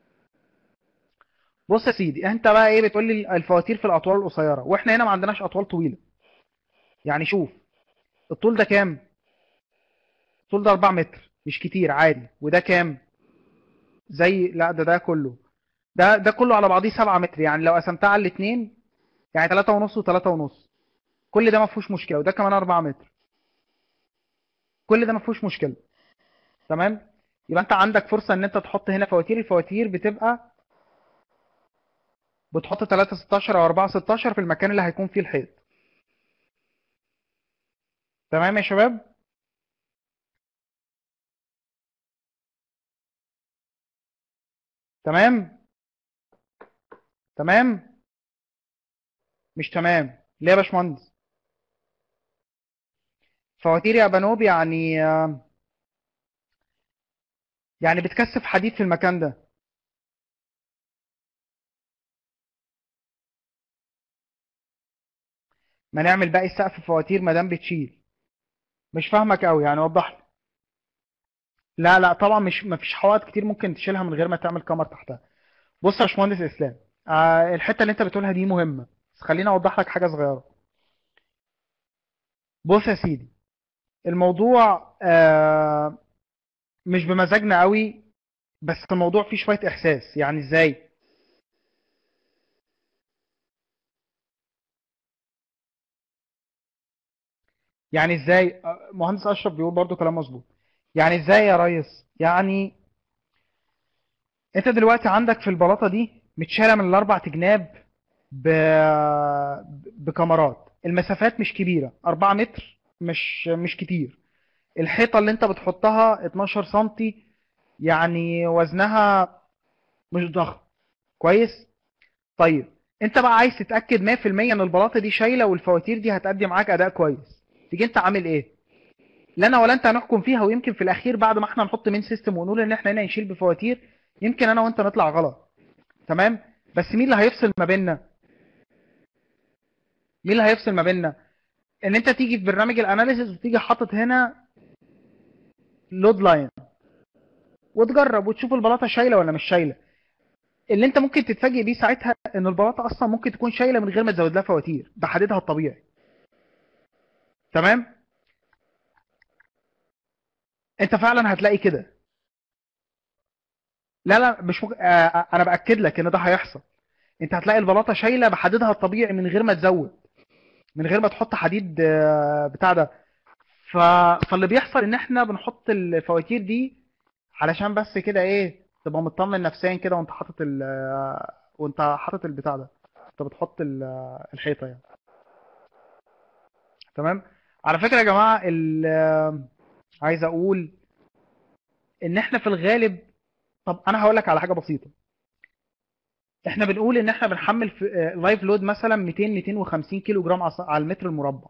بص يا سيدي، انت بقى ايه بتقول لي الفواتير في الاطوال القصيره، واحنا هنا ما عندناش اطوال طويله. يعني شوف، الطول ده كام؟ الطول ده اربعة متر، مش كتير، عادي. وده كام؟ زي، لا ده ده كله، ده ده كله على بعضيه سبعة متر. يعني لو قسمتها على الاثنين، يعني ثلاثة ونص و3 ونص، كل ده ما فيهوش مشكله. وده كمان اربعة متر، كل ده ما فيهوش مشكله. تمام. يبقى انت عندك فرصه ان انت تحط هنا فواتير. الفواتير بتبقى بتحط ثلاثة ستاشر او اربعة ستاشر في المكان اللي هيكون فيه الحيط. تمام يا شباب. تمام. تمام. مش تمام ليه يا باشمهندس؟ فواتير يا بنوب يعني آه، يعني بتكثف حديد في المكان ده. ما نعمل باقي السقف فواتير ما دام بتشيل. مش فاهمك قوي، يعني وضح لي. لا لا طبعا، مش مفيش حوائط كتير ممكن تشيلها من غير ما تعمل كمر تحتها. بص يا باشمهندس اسلام، آه الحته اللي انت بتقولها دي مهمه، بس خليني اوضح لك حاجه صغيره. بص يا سيدي، الموضوع آه مش بمزاجنا قوي، بس الموضوع فيه شويه احساس. يعني ازاي؟ يعني ازاي؟ آه، مهندس اشرف بيقول برضو كلام مظبوط. يعني ازاي يا ريس؟ يعني انت دلوقتي عندك في البلاطه دي متشاله من الاربع جناب ب... بكاميرات. المسافات مش كبيره، اربعة متر مش مش كتير. الحيطه اللي انت بتحطها اتناشر سنتي، يعني وزنها مش ضخم. كويس. طيب انت بقى عايز تتاكد مية في المية ان البلاطه دي شايله والفواتير دي هتأدي معاك اداء كويس. تيجي انت عامل ايه؟ لا انا ولا انت هنحكم فيها، ويمكن في الاخير بعد ما احنا نحط مين سيستم ونقول ان احنا هنا نشيل بفواتير، يمكن انا وانت نطلع غلط. تمام. بس مين اللي هيفصل ما بيننا؟ مين اللي هيفصل ما بيننا؟ ان انت تيجي في برنامج الاناليسيس وتيجي حاطط هنا لود لاين، وتجرب وتشوف البلاطه شايله ولا مش شايله. اللي انت ممكن تتفاجئ بيه ساعتها ان البلاطه اصلا ممكن تكون شايله من غير ما تزود لها فواتير بحديدها الطبيعي. تمام. انت فعلا هتلاقي كده. لا لا مش ممكن. آه انا باكد لك ان ده هيحصل. انت هتلاقي البلاطه شايله بحديدها الطبيعي من غير ما تزود، من غير ما تحط حديد آه بتاع ده. ف... فاللي بيحصل ان احنا بنحط الفواتير دي علشان بس كده ايه، تبقى مطمن نفسيا كده وانت حاطط ال وانت حاطط البتاع ده، انت بتحط ال- الحيطه يعني. تمام. على فكره يا جماعه ال- عايز اقول ان احنا في الغالب، طب انا هقول لك على حاجه بسيطه. احنا بنقول ان احنا بنحمل في لايف لود مثلا ميتين ميتين وخمسين كيلو جرام على على المتر المربع.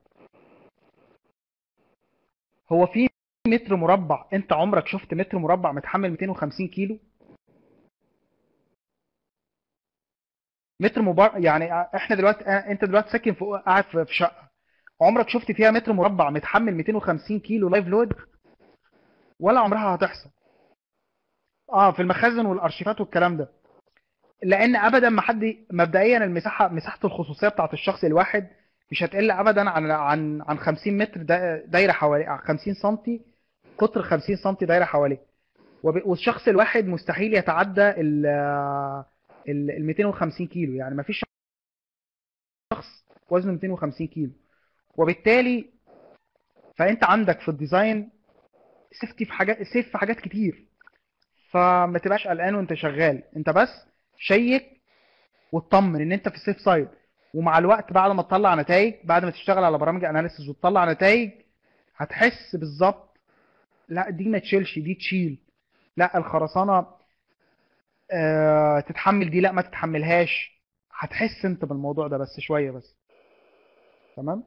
هو في متر مربع، انت عمرك شفت متر مربع متحمل ميتين وخمسين كيلو؟ متر مبر... يعني احنا دلوقتي، انت دلوقتي ساكن في قاعد في في شقه، عمرك شفت فيها متر مربع متحمل مئتين وخمسين كيلو لايف لود؟ ولا عمرها هتحصل. اه، في المخازن والارشيفات والكلام ده. لان ابدا ما حد مبدئيا المساحه، مساحه الخصوصيه بتاعت الشخص الواحد مش هتقل ابدا عن عن عن خمسين متر دا- دايره حواليه، خمسين سنتي، قطر خمسين سنتي دايره حواليه. وب- والشخص الواحد مستحيل يتعدى ال ال مئتين وخمسين كيلو، يعني ما فيش شخص وزنه مئتين وخمسين كيلو. وبالتالي فانت عندك في الديزاين سيفتي في حاجات، سيف في حاجات كتير. فما تبقاش قلقان وانت شغال، انت بس شيك واطمن ان انت في السيف سايد. ومع الوقت بعد ما تطلع نتائج، بعد ما تشتغل على برامج اناليسيز وتطلع نتائج، هتحس بالظبط. لا دي ما تشيلش، دي تشيل. لا الخرسانه آه تتحمل دي، لا ما تتحملهاش. هتحس انت بالموضوع ده بس شويه بس. تمام.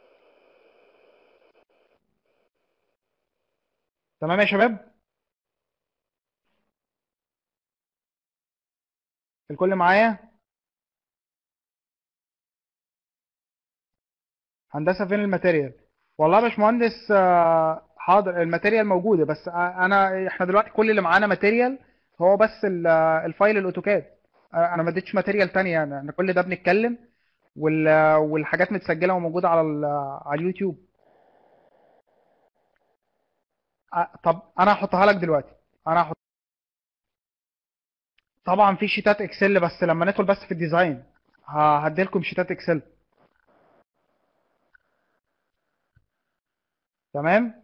تمام يا شباب. الكل معايا؟ هندسه فين الماتيريال؟ والله يا باشمهندس، آه، حاضر الماتيريال موجوده، بس آه، انا احنا دلوقتي كل اللي معانا ماتيريال هو بس ال- آه، الفايل الاوتوكاد. آه، انا ما اديتش ماتيريال تانية، يعني احنا كل ده بنتكلم وال- آه، والحاجات متسجله وموجوده على ال- آه، على اليوتيوب. آه، طب انا هحطها لك دلوقتي. انا هحط. طبعا في شيتات اكسل، بس لما ندخل بس في الديزاين هدي لكم شيتات اكسل. تمام.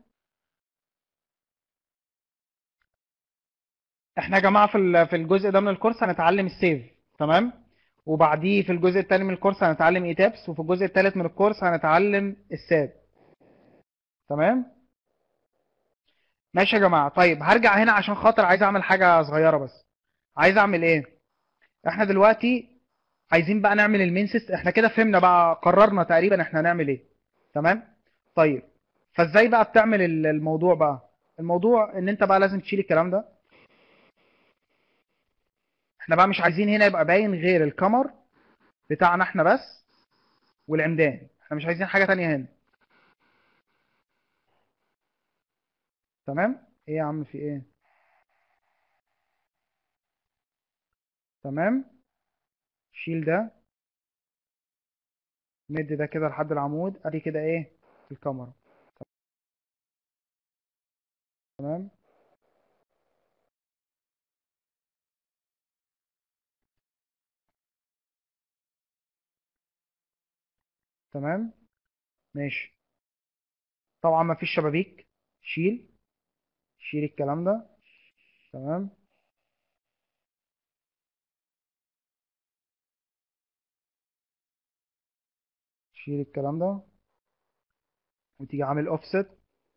احنا يا جماعه في ال- في الجزء ده من الكورس هنتعلم السيف. تمام. وبعديه في الجزء الثاني من الكورس هنتعلم ايتابس، وفي الجزء الثالث من الكورس هنتعلم الساب. تمام. ماشي يا جماعه. طيب هرجع هنا عشان خاطر عايز اعمل حاجه صغيره بس. عايز اعمل ايه؟ احنا دلوقتي عايزين بقى نعمل المين سيستم. احنا كده فهمنا بقى، قررنا تقريبا احنا هنعمل ايه. تمام. طيب فازاي بقى بتعمل ال- الموضوع بقى؟ الموضوع ان انت بقى لازم تشيل الكلام ده. احنا بقى مش عايزين هنا يبقى باين غير الكمر بتاعنا احنا بس والعمدان. احنا مش عايزين حاجه تانية هنا. تمام. ايه يا عم في ايه؟ تمام. شيل ده، مد ده كده لحد العمود، ادي كده ايه الكاميرا. تمام. تمام. ماشي. طبعا ما فيش شبابيك. شيل. شيل الكلام ده. تمام. شيل الكلام ده. وتيجي عامل اوفست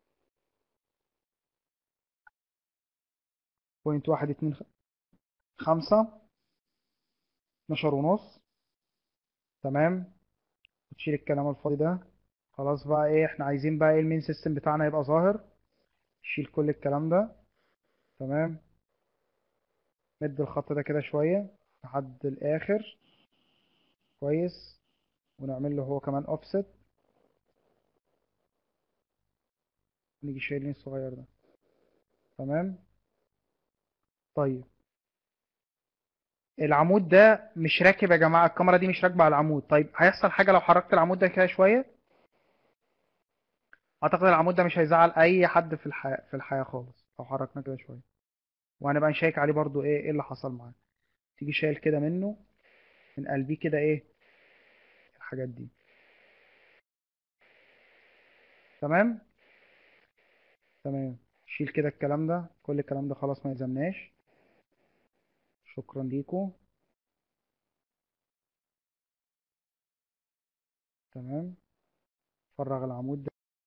بوينت واحد اتنين خمسة، اتناشر ونص. تمام. وتشيل الكلام الفاضي ده. خلاص بقى ايه، احنا عايزين بقى ايه المين سيستم بتاعنا يبقى ظاهر. شيل كل الكلام ده. تمام. مد الخط ده كده شوية لحد الآخر. كويس. ونعمل له هو كمان اوفست. نيجي شايلين الصغير ده. تمام. طيب العمود ده مش راكب يا جماعة، الكاميرا دي مش راكبة على العمود. طيب هيحصل حاجة لو حركت العمود ده كده شوية؟ أعتقد العمود ده مش هيزعل أي حد في الحياة، في الحياة خالص لو حركنا كده شوية. وهنبقى نشيك عليه برضو ايه ايه اللي حصل معاه. تيجي شايل كده منه، من قلبيه كده ايه الحاجات دي. تمام. تمام. شيل كده الكلام ده، كل الكلام ده خلاص ما يلزمناش. شكرا ليكم. تمام. فرغ العمود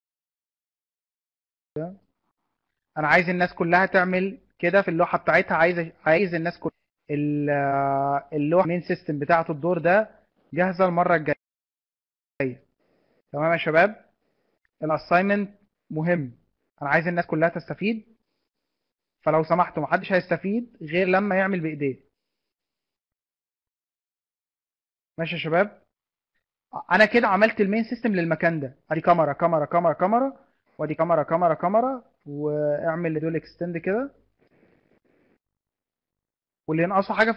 ده. انا عايز الناس كلها تعمل كده في اللوحه بتاعتها. عايز عايز الناس كلها ال- اللوحه المين سيستم بتاعه الدور ده جاهزه المره الجايه. تمام يا شباب. الاساينمنت مهم. انا عايز الناس كلها تستفيد. فلو سمحتوا محدش هيستفيد غير لما يعمل بايديه. ماشي يا شباب. انا كده عملت المين سيستم للمكان ده، ادي كاميرا كاميرا كاميرا كاميرا، وادي كاميرا كاميرا كاميرا، واعمل لدول اكستند كده. واللي ينقصه حاجه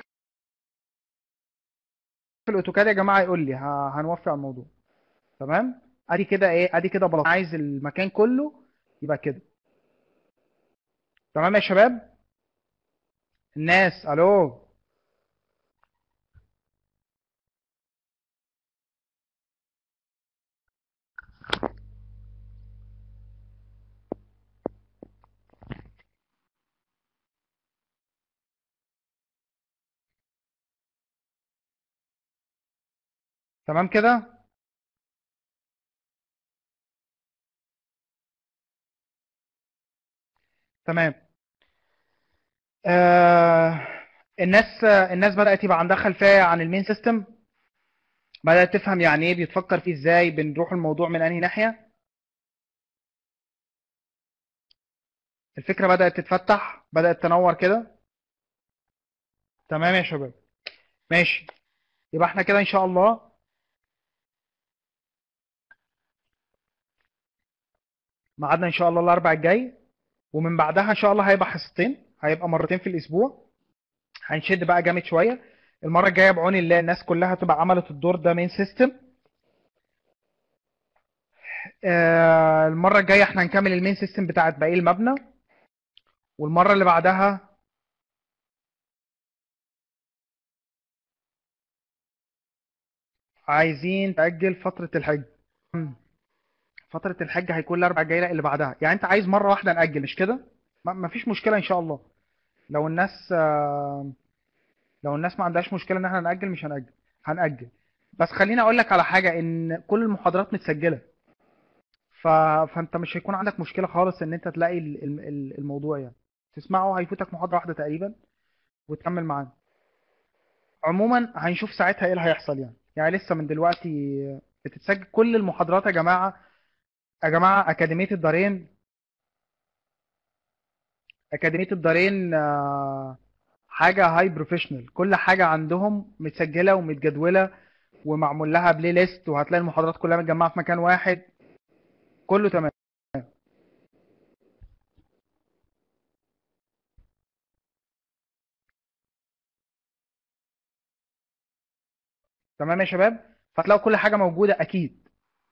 في الاوتوكاد يا جماعه يقول لي، ه- هنوفي على الموضوع. تمام. ادي كده ايه، ادي كده بلاط، عايز المكان كله يبقى كده. تمام يا شباب. الناس الو. تمام كده. تمام. آه الناس الناس بدأت يبقى عندها خلفية عن المين سيستم، بدأت تفهم يعني ايه، بيتفكر فيه ازاي، بنروح الموضوع من انهي ناحية. الفكرة بدأت تتفتح، بدأت تنور كده. تمام يا شباب. ماشي. يبقى احنا كده ان شاء الله ميعادنا ان شاء الله الاربع الجاي، ومن بعدها ان شاء الله هيبقى حصتين، هيبقى مرتين في الاسبوع. هنشد بقى جامد شويه. المره الجايه بعون الله الناس كلها تبقى عملت الدور ده مين سيستم. آه المره الجايه احنا هنكمل المين سيستم بتاعت باقي المبنى. والمره اللي بعدها عايزين تأجل فتره الحج. مم. فتره الحج هيكون الاربع الجايه، لا اللي بعدها، يعني انت عايز مره واحده نأجل مش كده؟ ما ما فيش مشكله ان شاء الله. لو الناس آه لو الناس ما عندهاش مشكله ان احنا نأجل، مش هنأجل، هنأجل. بس خليني اقول لك على حاجه، ان كل المحاضرات متسجله. ف... فانت مش هيكون عندك مشكله خالص ان انت تلاقي ال- ال- ال- الموضوع يعني تسمعه. هيفوتك محاضره واحده تقريبا وتكمل معانا. عموما هنشوف ساعتها ايه اللي هيحصل يعني يعني لسه من دلوقتي بتتسجل كل المحاضرات يا جماعه. يا جماعه اكاديميه الدارين، اكاديميه الدارين آه، حاجه هاي بروفيشنال، كل حاجه عندهم متسجله ومتجدوله ومعمول لها بلاي ليست، وهتلاقي المحاضرات كلها متجمعه في مكان واحد. كله تمام. تمام يا شباب. فهتلاقوا كل حاجه موجوده اكيد.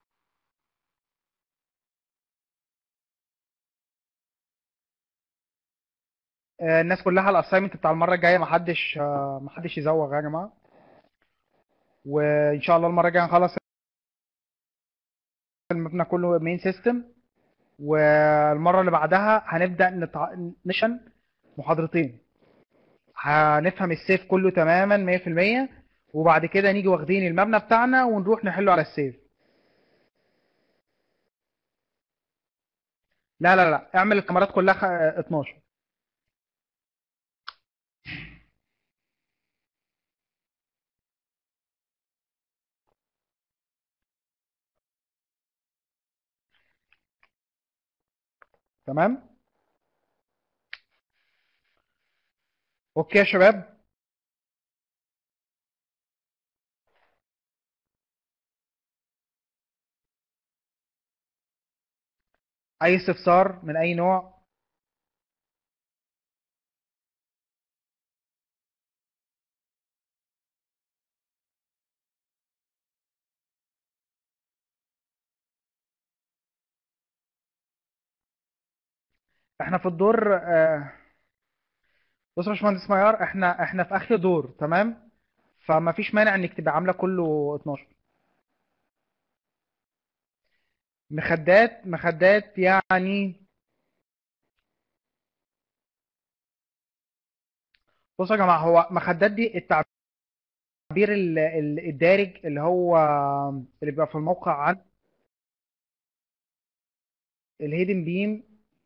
آه، الناس كلها الاساينمنت بتاع المره الجايه محدش آه، محدش يزوغ يا جماعه. وان شاء الله المره الجايه هنخلص المبنى كله مين سيستم. والمره اللي بعدها هنبدا نتع... نشن محاضرتين، هنفهم السيف كله تماما مية في المية. وبعد كده نيجي واخدين المبنى بتاعنا ونروح نحله على السيف. لا لا لا، اعمل الكاميرات كلها خ- اتناشر. تمام. اوكي يا شباب. اي استفسار من اي نوع؟ احنا في الدور آه، بص يا باشمهندس ميار، احنا احنا في اخر دور تمام. فما فيش مانع انك تبقى عامله كله اتناشر. مخدات مخدات يعني. بصوا يا جماعه، هو مخدات دي التعبير ال- ال- الدارج اللي هو اللي بيبقى في الموقع عن الهيدن بيم.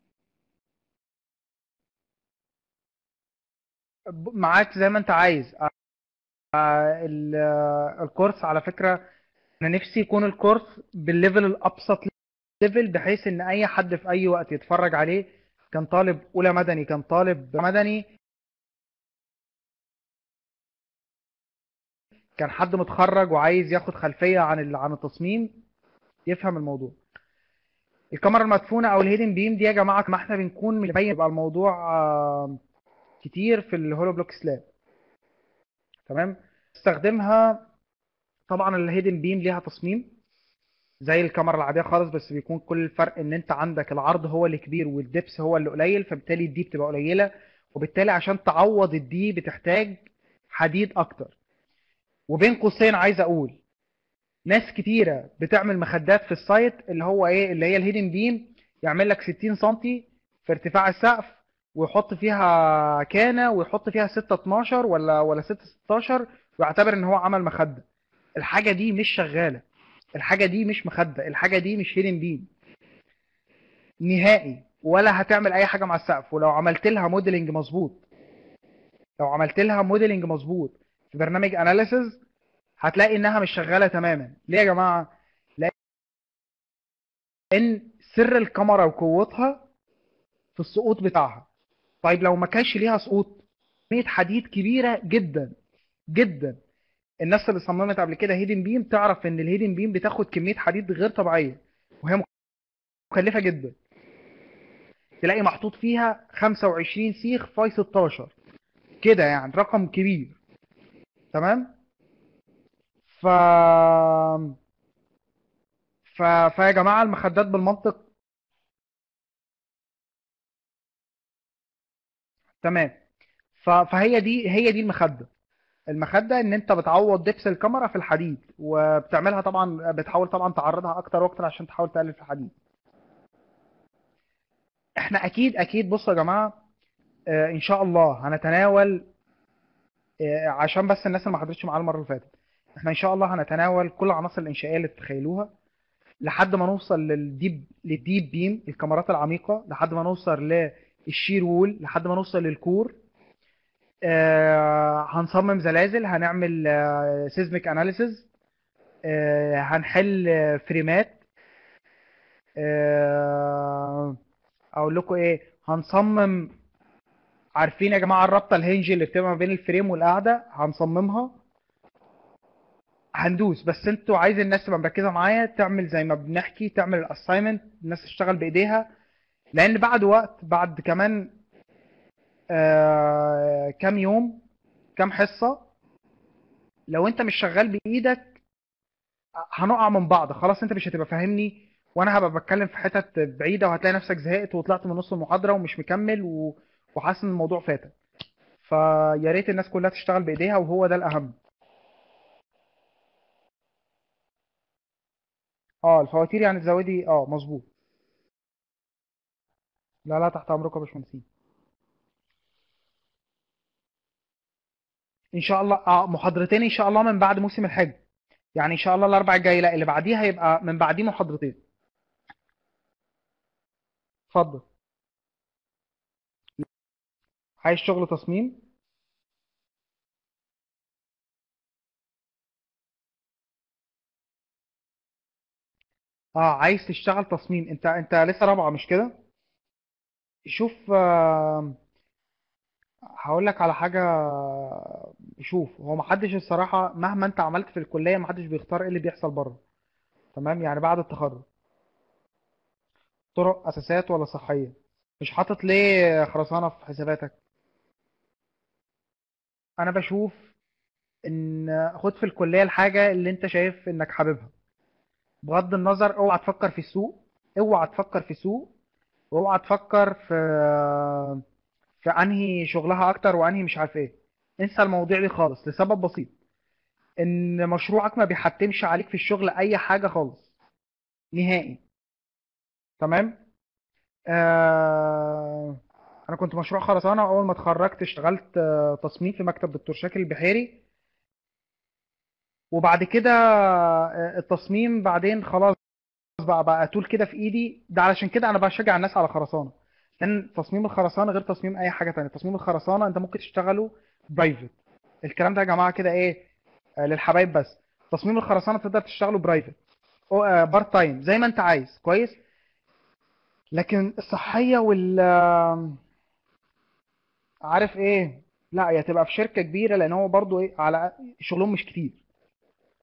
معاك زي ما انت عايز. آه، ال- آه، الكورس على فكره، انا نفسي يكون الكورس بالليفل الابسط ليفل، بحيث ان اي حد في اي وقت يتفرج عليه، كان طالب اولى مدني، كان طالب مدني، كان حد متخرج وعايز ياخد خلفيه عن ال- عن التصميم يفهم الموضوع. الكاميرا المدفونه او الهيدن بيم دي يا جماعه ما احنا بنكون مش باين يبقى الموضوع آه، كتير في الهولو بلوك سلاب. تمام. استخدمها. طبعا الهيدن بيم ليها تصميم زي الكاميرا العاديه خالص، بس بيكون كل الفرق ان انت عندك العرض هو اللي كبير والدبس هو اللي قليل، فبالتالي الدي بتبقى قليله، وبالتالي عشان تعوض الدي بتحتاج حديد اكتر. وبين قوسين عايز اقول ناس كتيره بتعمل مخدات في السايت اللي هو ايه اللي هي الهيدن بيم، يعمل لك ستين سنتي في ارتفاع السقف ويحط فيها كانه ويحط فيها ستة اتناشر ولا ولا ستة ستاشر ويعتبر ان هو عمل مخده. الحاجه دي مش شغاله، الحاجه دي مش مخده، الحاجه دي مش هيدن بيم نهائي، ولا هتعمل اي حاجه مع السقف. ولو عملت لها موديلنج مظبوط، لو عملت لها موديلنج مظبوط في برنامج اناليسز هتلاقي انها مش شغاله تماما. ليه يا جماعه؟ لان سر الكاميرا وقوتها في السقوط بتاعها. طيب لو ما كانش ليها سقوط، كميه حديد كبيره جدا جدا. الناس اللي صممت قبل كده هيدن بيم تعرف ان الهيدن بيم بتاخد كميه حديد غير طبيعيه، وهي مكلفه جدا. تلاقي محطوط فيها خمسة وعشرين سيخ فاي ستاشر كده، يعني رقم كبير. تمام. ف ف فيا جماعه المخدات بالمنطق. تمام. ف... فهي دي هي دي المخده. المخده ان انت بتعوض دبس الكاميرا في الحديد، وبتعملها طبعا بتحاول طبعا تعرضها اكتر واكتر عشان تحاول تقلل في الحديد. احنا اكيد اكيد بصوا يا جماعه، آه ان شاء الله هنتناول، آه عشان بس الناس اللي ما حضرتش معانا المره اللي فاتت، احنا ان شاء الله هنتناول كل العناصر الانشائيه اللي تتخيلوها لحد ما نوصل للديب للديب بيم الكاميرات العميقه، لحد ما نوصل للشير وول، لحد ما نوصل للكور. آه هنصمم زلازل، هنعمل آه سيزميك اناليسز، آه هنحل آه فريمات، آه اقول لكم ايه هنصمم. عارفين يا جماعه الرابطه الهنج اللي بتبقى ما بين الفريم والقاعده؟ هنصممها. هندوس، بس انتوا عايز الناس تبقى مركزه معايا، تعمل زي ما بنحكي، تعمل الاساينمنت، الناس تشتغل بايديها. لان بعد وقت، بعد كمان آه كام يوم، كام حصه، لو انت مش شغال بايدك هنقع من بعض. خلاص انت مش هتبقى فاهمني، وانا هبقى بتكلم في حتت بعيده، وهتلاقي نفسك زهقت وطلعت من نص المحاضره ومش مكمل و... وحاسس ان الموضوع فاتك. فيا ريت الناس كلها تشتغل بايديها، وهو ده الاهم. اه الفواتير يعني تزودي، اه مظبوط. لا لا، تحت امركم يا باشمهندسين. ان شاء الله اه محاضرتين ان شاء الله من بعد موسم الحج. يعني ان شاء الله الاربع الجاي، لا اللي بعديها هيبقى من بعديه محاضرتين. اتفضل. عايز شغل تصميم؟ اه عايز تشتغل تصميم؟ انت انت لسه رابعه مش كده؟ شوف، آه هقول لك على حاجه. شوف، هو محدش الصراحه مهما انت عملت في الكليه محدش بيختار ايه اللي بيحصل بره. تمام. يعني بعد التخرج طرق اساسات ولا صحيه؟ مش حاطط ليه خرسانه في حساباتك؟ انا بشوف ان خد في الكليه الحاجه اللي انت شايف انك حاببها، بغض النظر. اوعى تفكر في السوق، اوعى تفكر في سوق، واوعى تفكر في في انهي شغلها اكتر وانهي مش عارف ايه. انسى المواضيع دي خالص، لسبب بسيط، ان مشروعك ما بيحتمش عليك في الشغل اي حاجه خالص نهائي. تمام. آه انا كنت مشروع خرسانه، اول ما اتخرجت اشتغلت آه، تصميم في مكتب دكتور شاكر البحيري. وبعد كده آه، التصميم بعدين خلاص بقى بقى طول كده في ايدي. ده علشان كده انا بشجع الناس على خرسانه، لان تصميم الخرسانه غير تصميم اي حاجه تانية. تصميم الخرسانه انت ممكن تشتغله برايفت. الكلام ده يا جماعه كده ايه، آه، للحبايب بس. تصميم الخرسانه تقدر تشتغله برايفت او بارت تايم زي ما انت عايز، كويس. لكن الصحيه وال آه، عارف ايه، لا هي تبقى في شركه كبيره، لان هو برضو ايه على شغلهم مش كتير.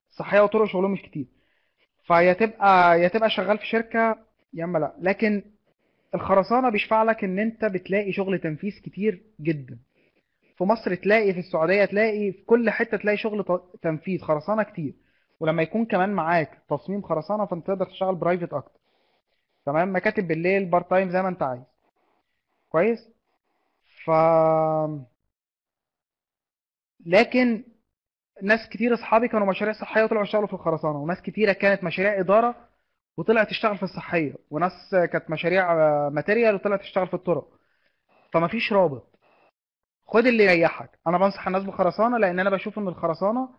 الصحيه وطرق شغلهم مش كتير، فيا تبقى يا تبقى شغال في شركه يا اما لا. لكن الخرسانه بيشفع لك ان انت بتلاقي شغل تنفيذ كتير جدا. في مصر تلاقي، في السعوديه تلاقي، في كل حته تلاقي شغل ت- تنفيذ خرسانه كتير. ولما يكون كمان معاك تصميم خرسانه فانت تقدر تشتغل برايفت اكتر. تمام، مكاتب بالليل، بارت تايم، زي ما انت عايز. كويس. ف لكن ناس كتير اصحابي كانوا مشاريع صحيه وطلعوا يشتغلوا في الخرسانه، وناس كتيره كانت مشاريع اداره وطلعت تشتغل في الصحيه، وناس كانت مشاريع آه، ماتيريال وطلعت تشتغل في الطرق. فما فيش رابط. خد اللي يريحك. انا بنصح الناس بالخرسانه لان انا بشوف ان الخرسانه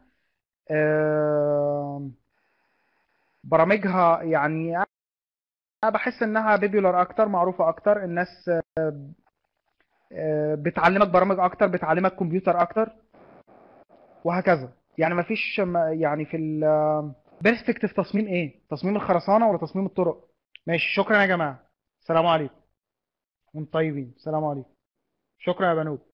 آه، برامجها يعني انا بحس انها بيبيولار اكتر، معروفه اكتر. الناس آه، بتعلمك برامج اكتر، بتعلمك كمبيوتر اكتر، وهكذا. يعني ما فيش يعني في البرسبكتيف تصميم ايه، تصميم الخرسانه ولا تصميم الطرق. ماشي، شكرا يا جماعه. السلام عليكم. وانتم طيبين. السلام عليكم. شكرا يا بنوب.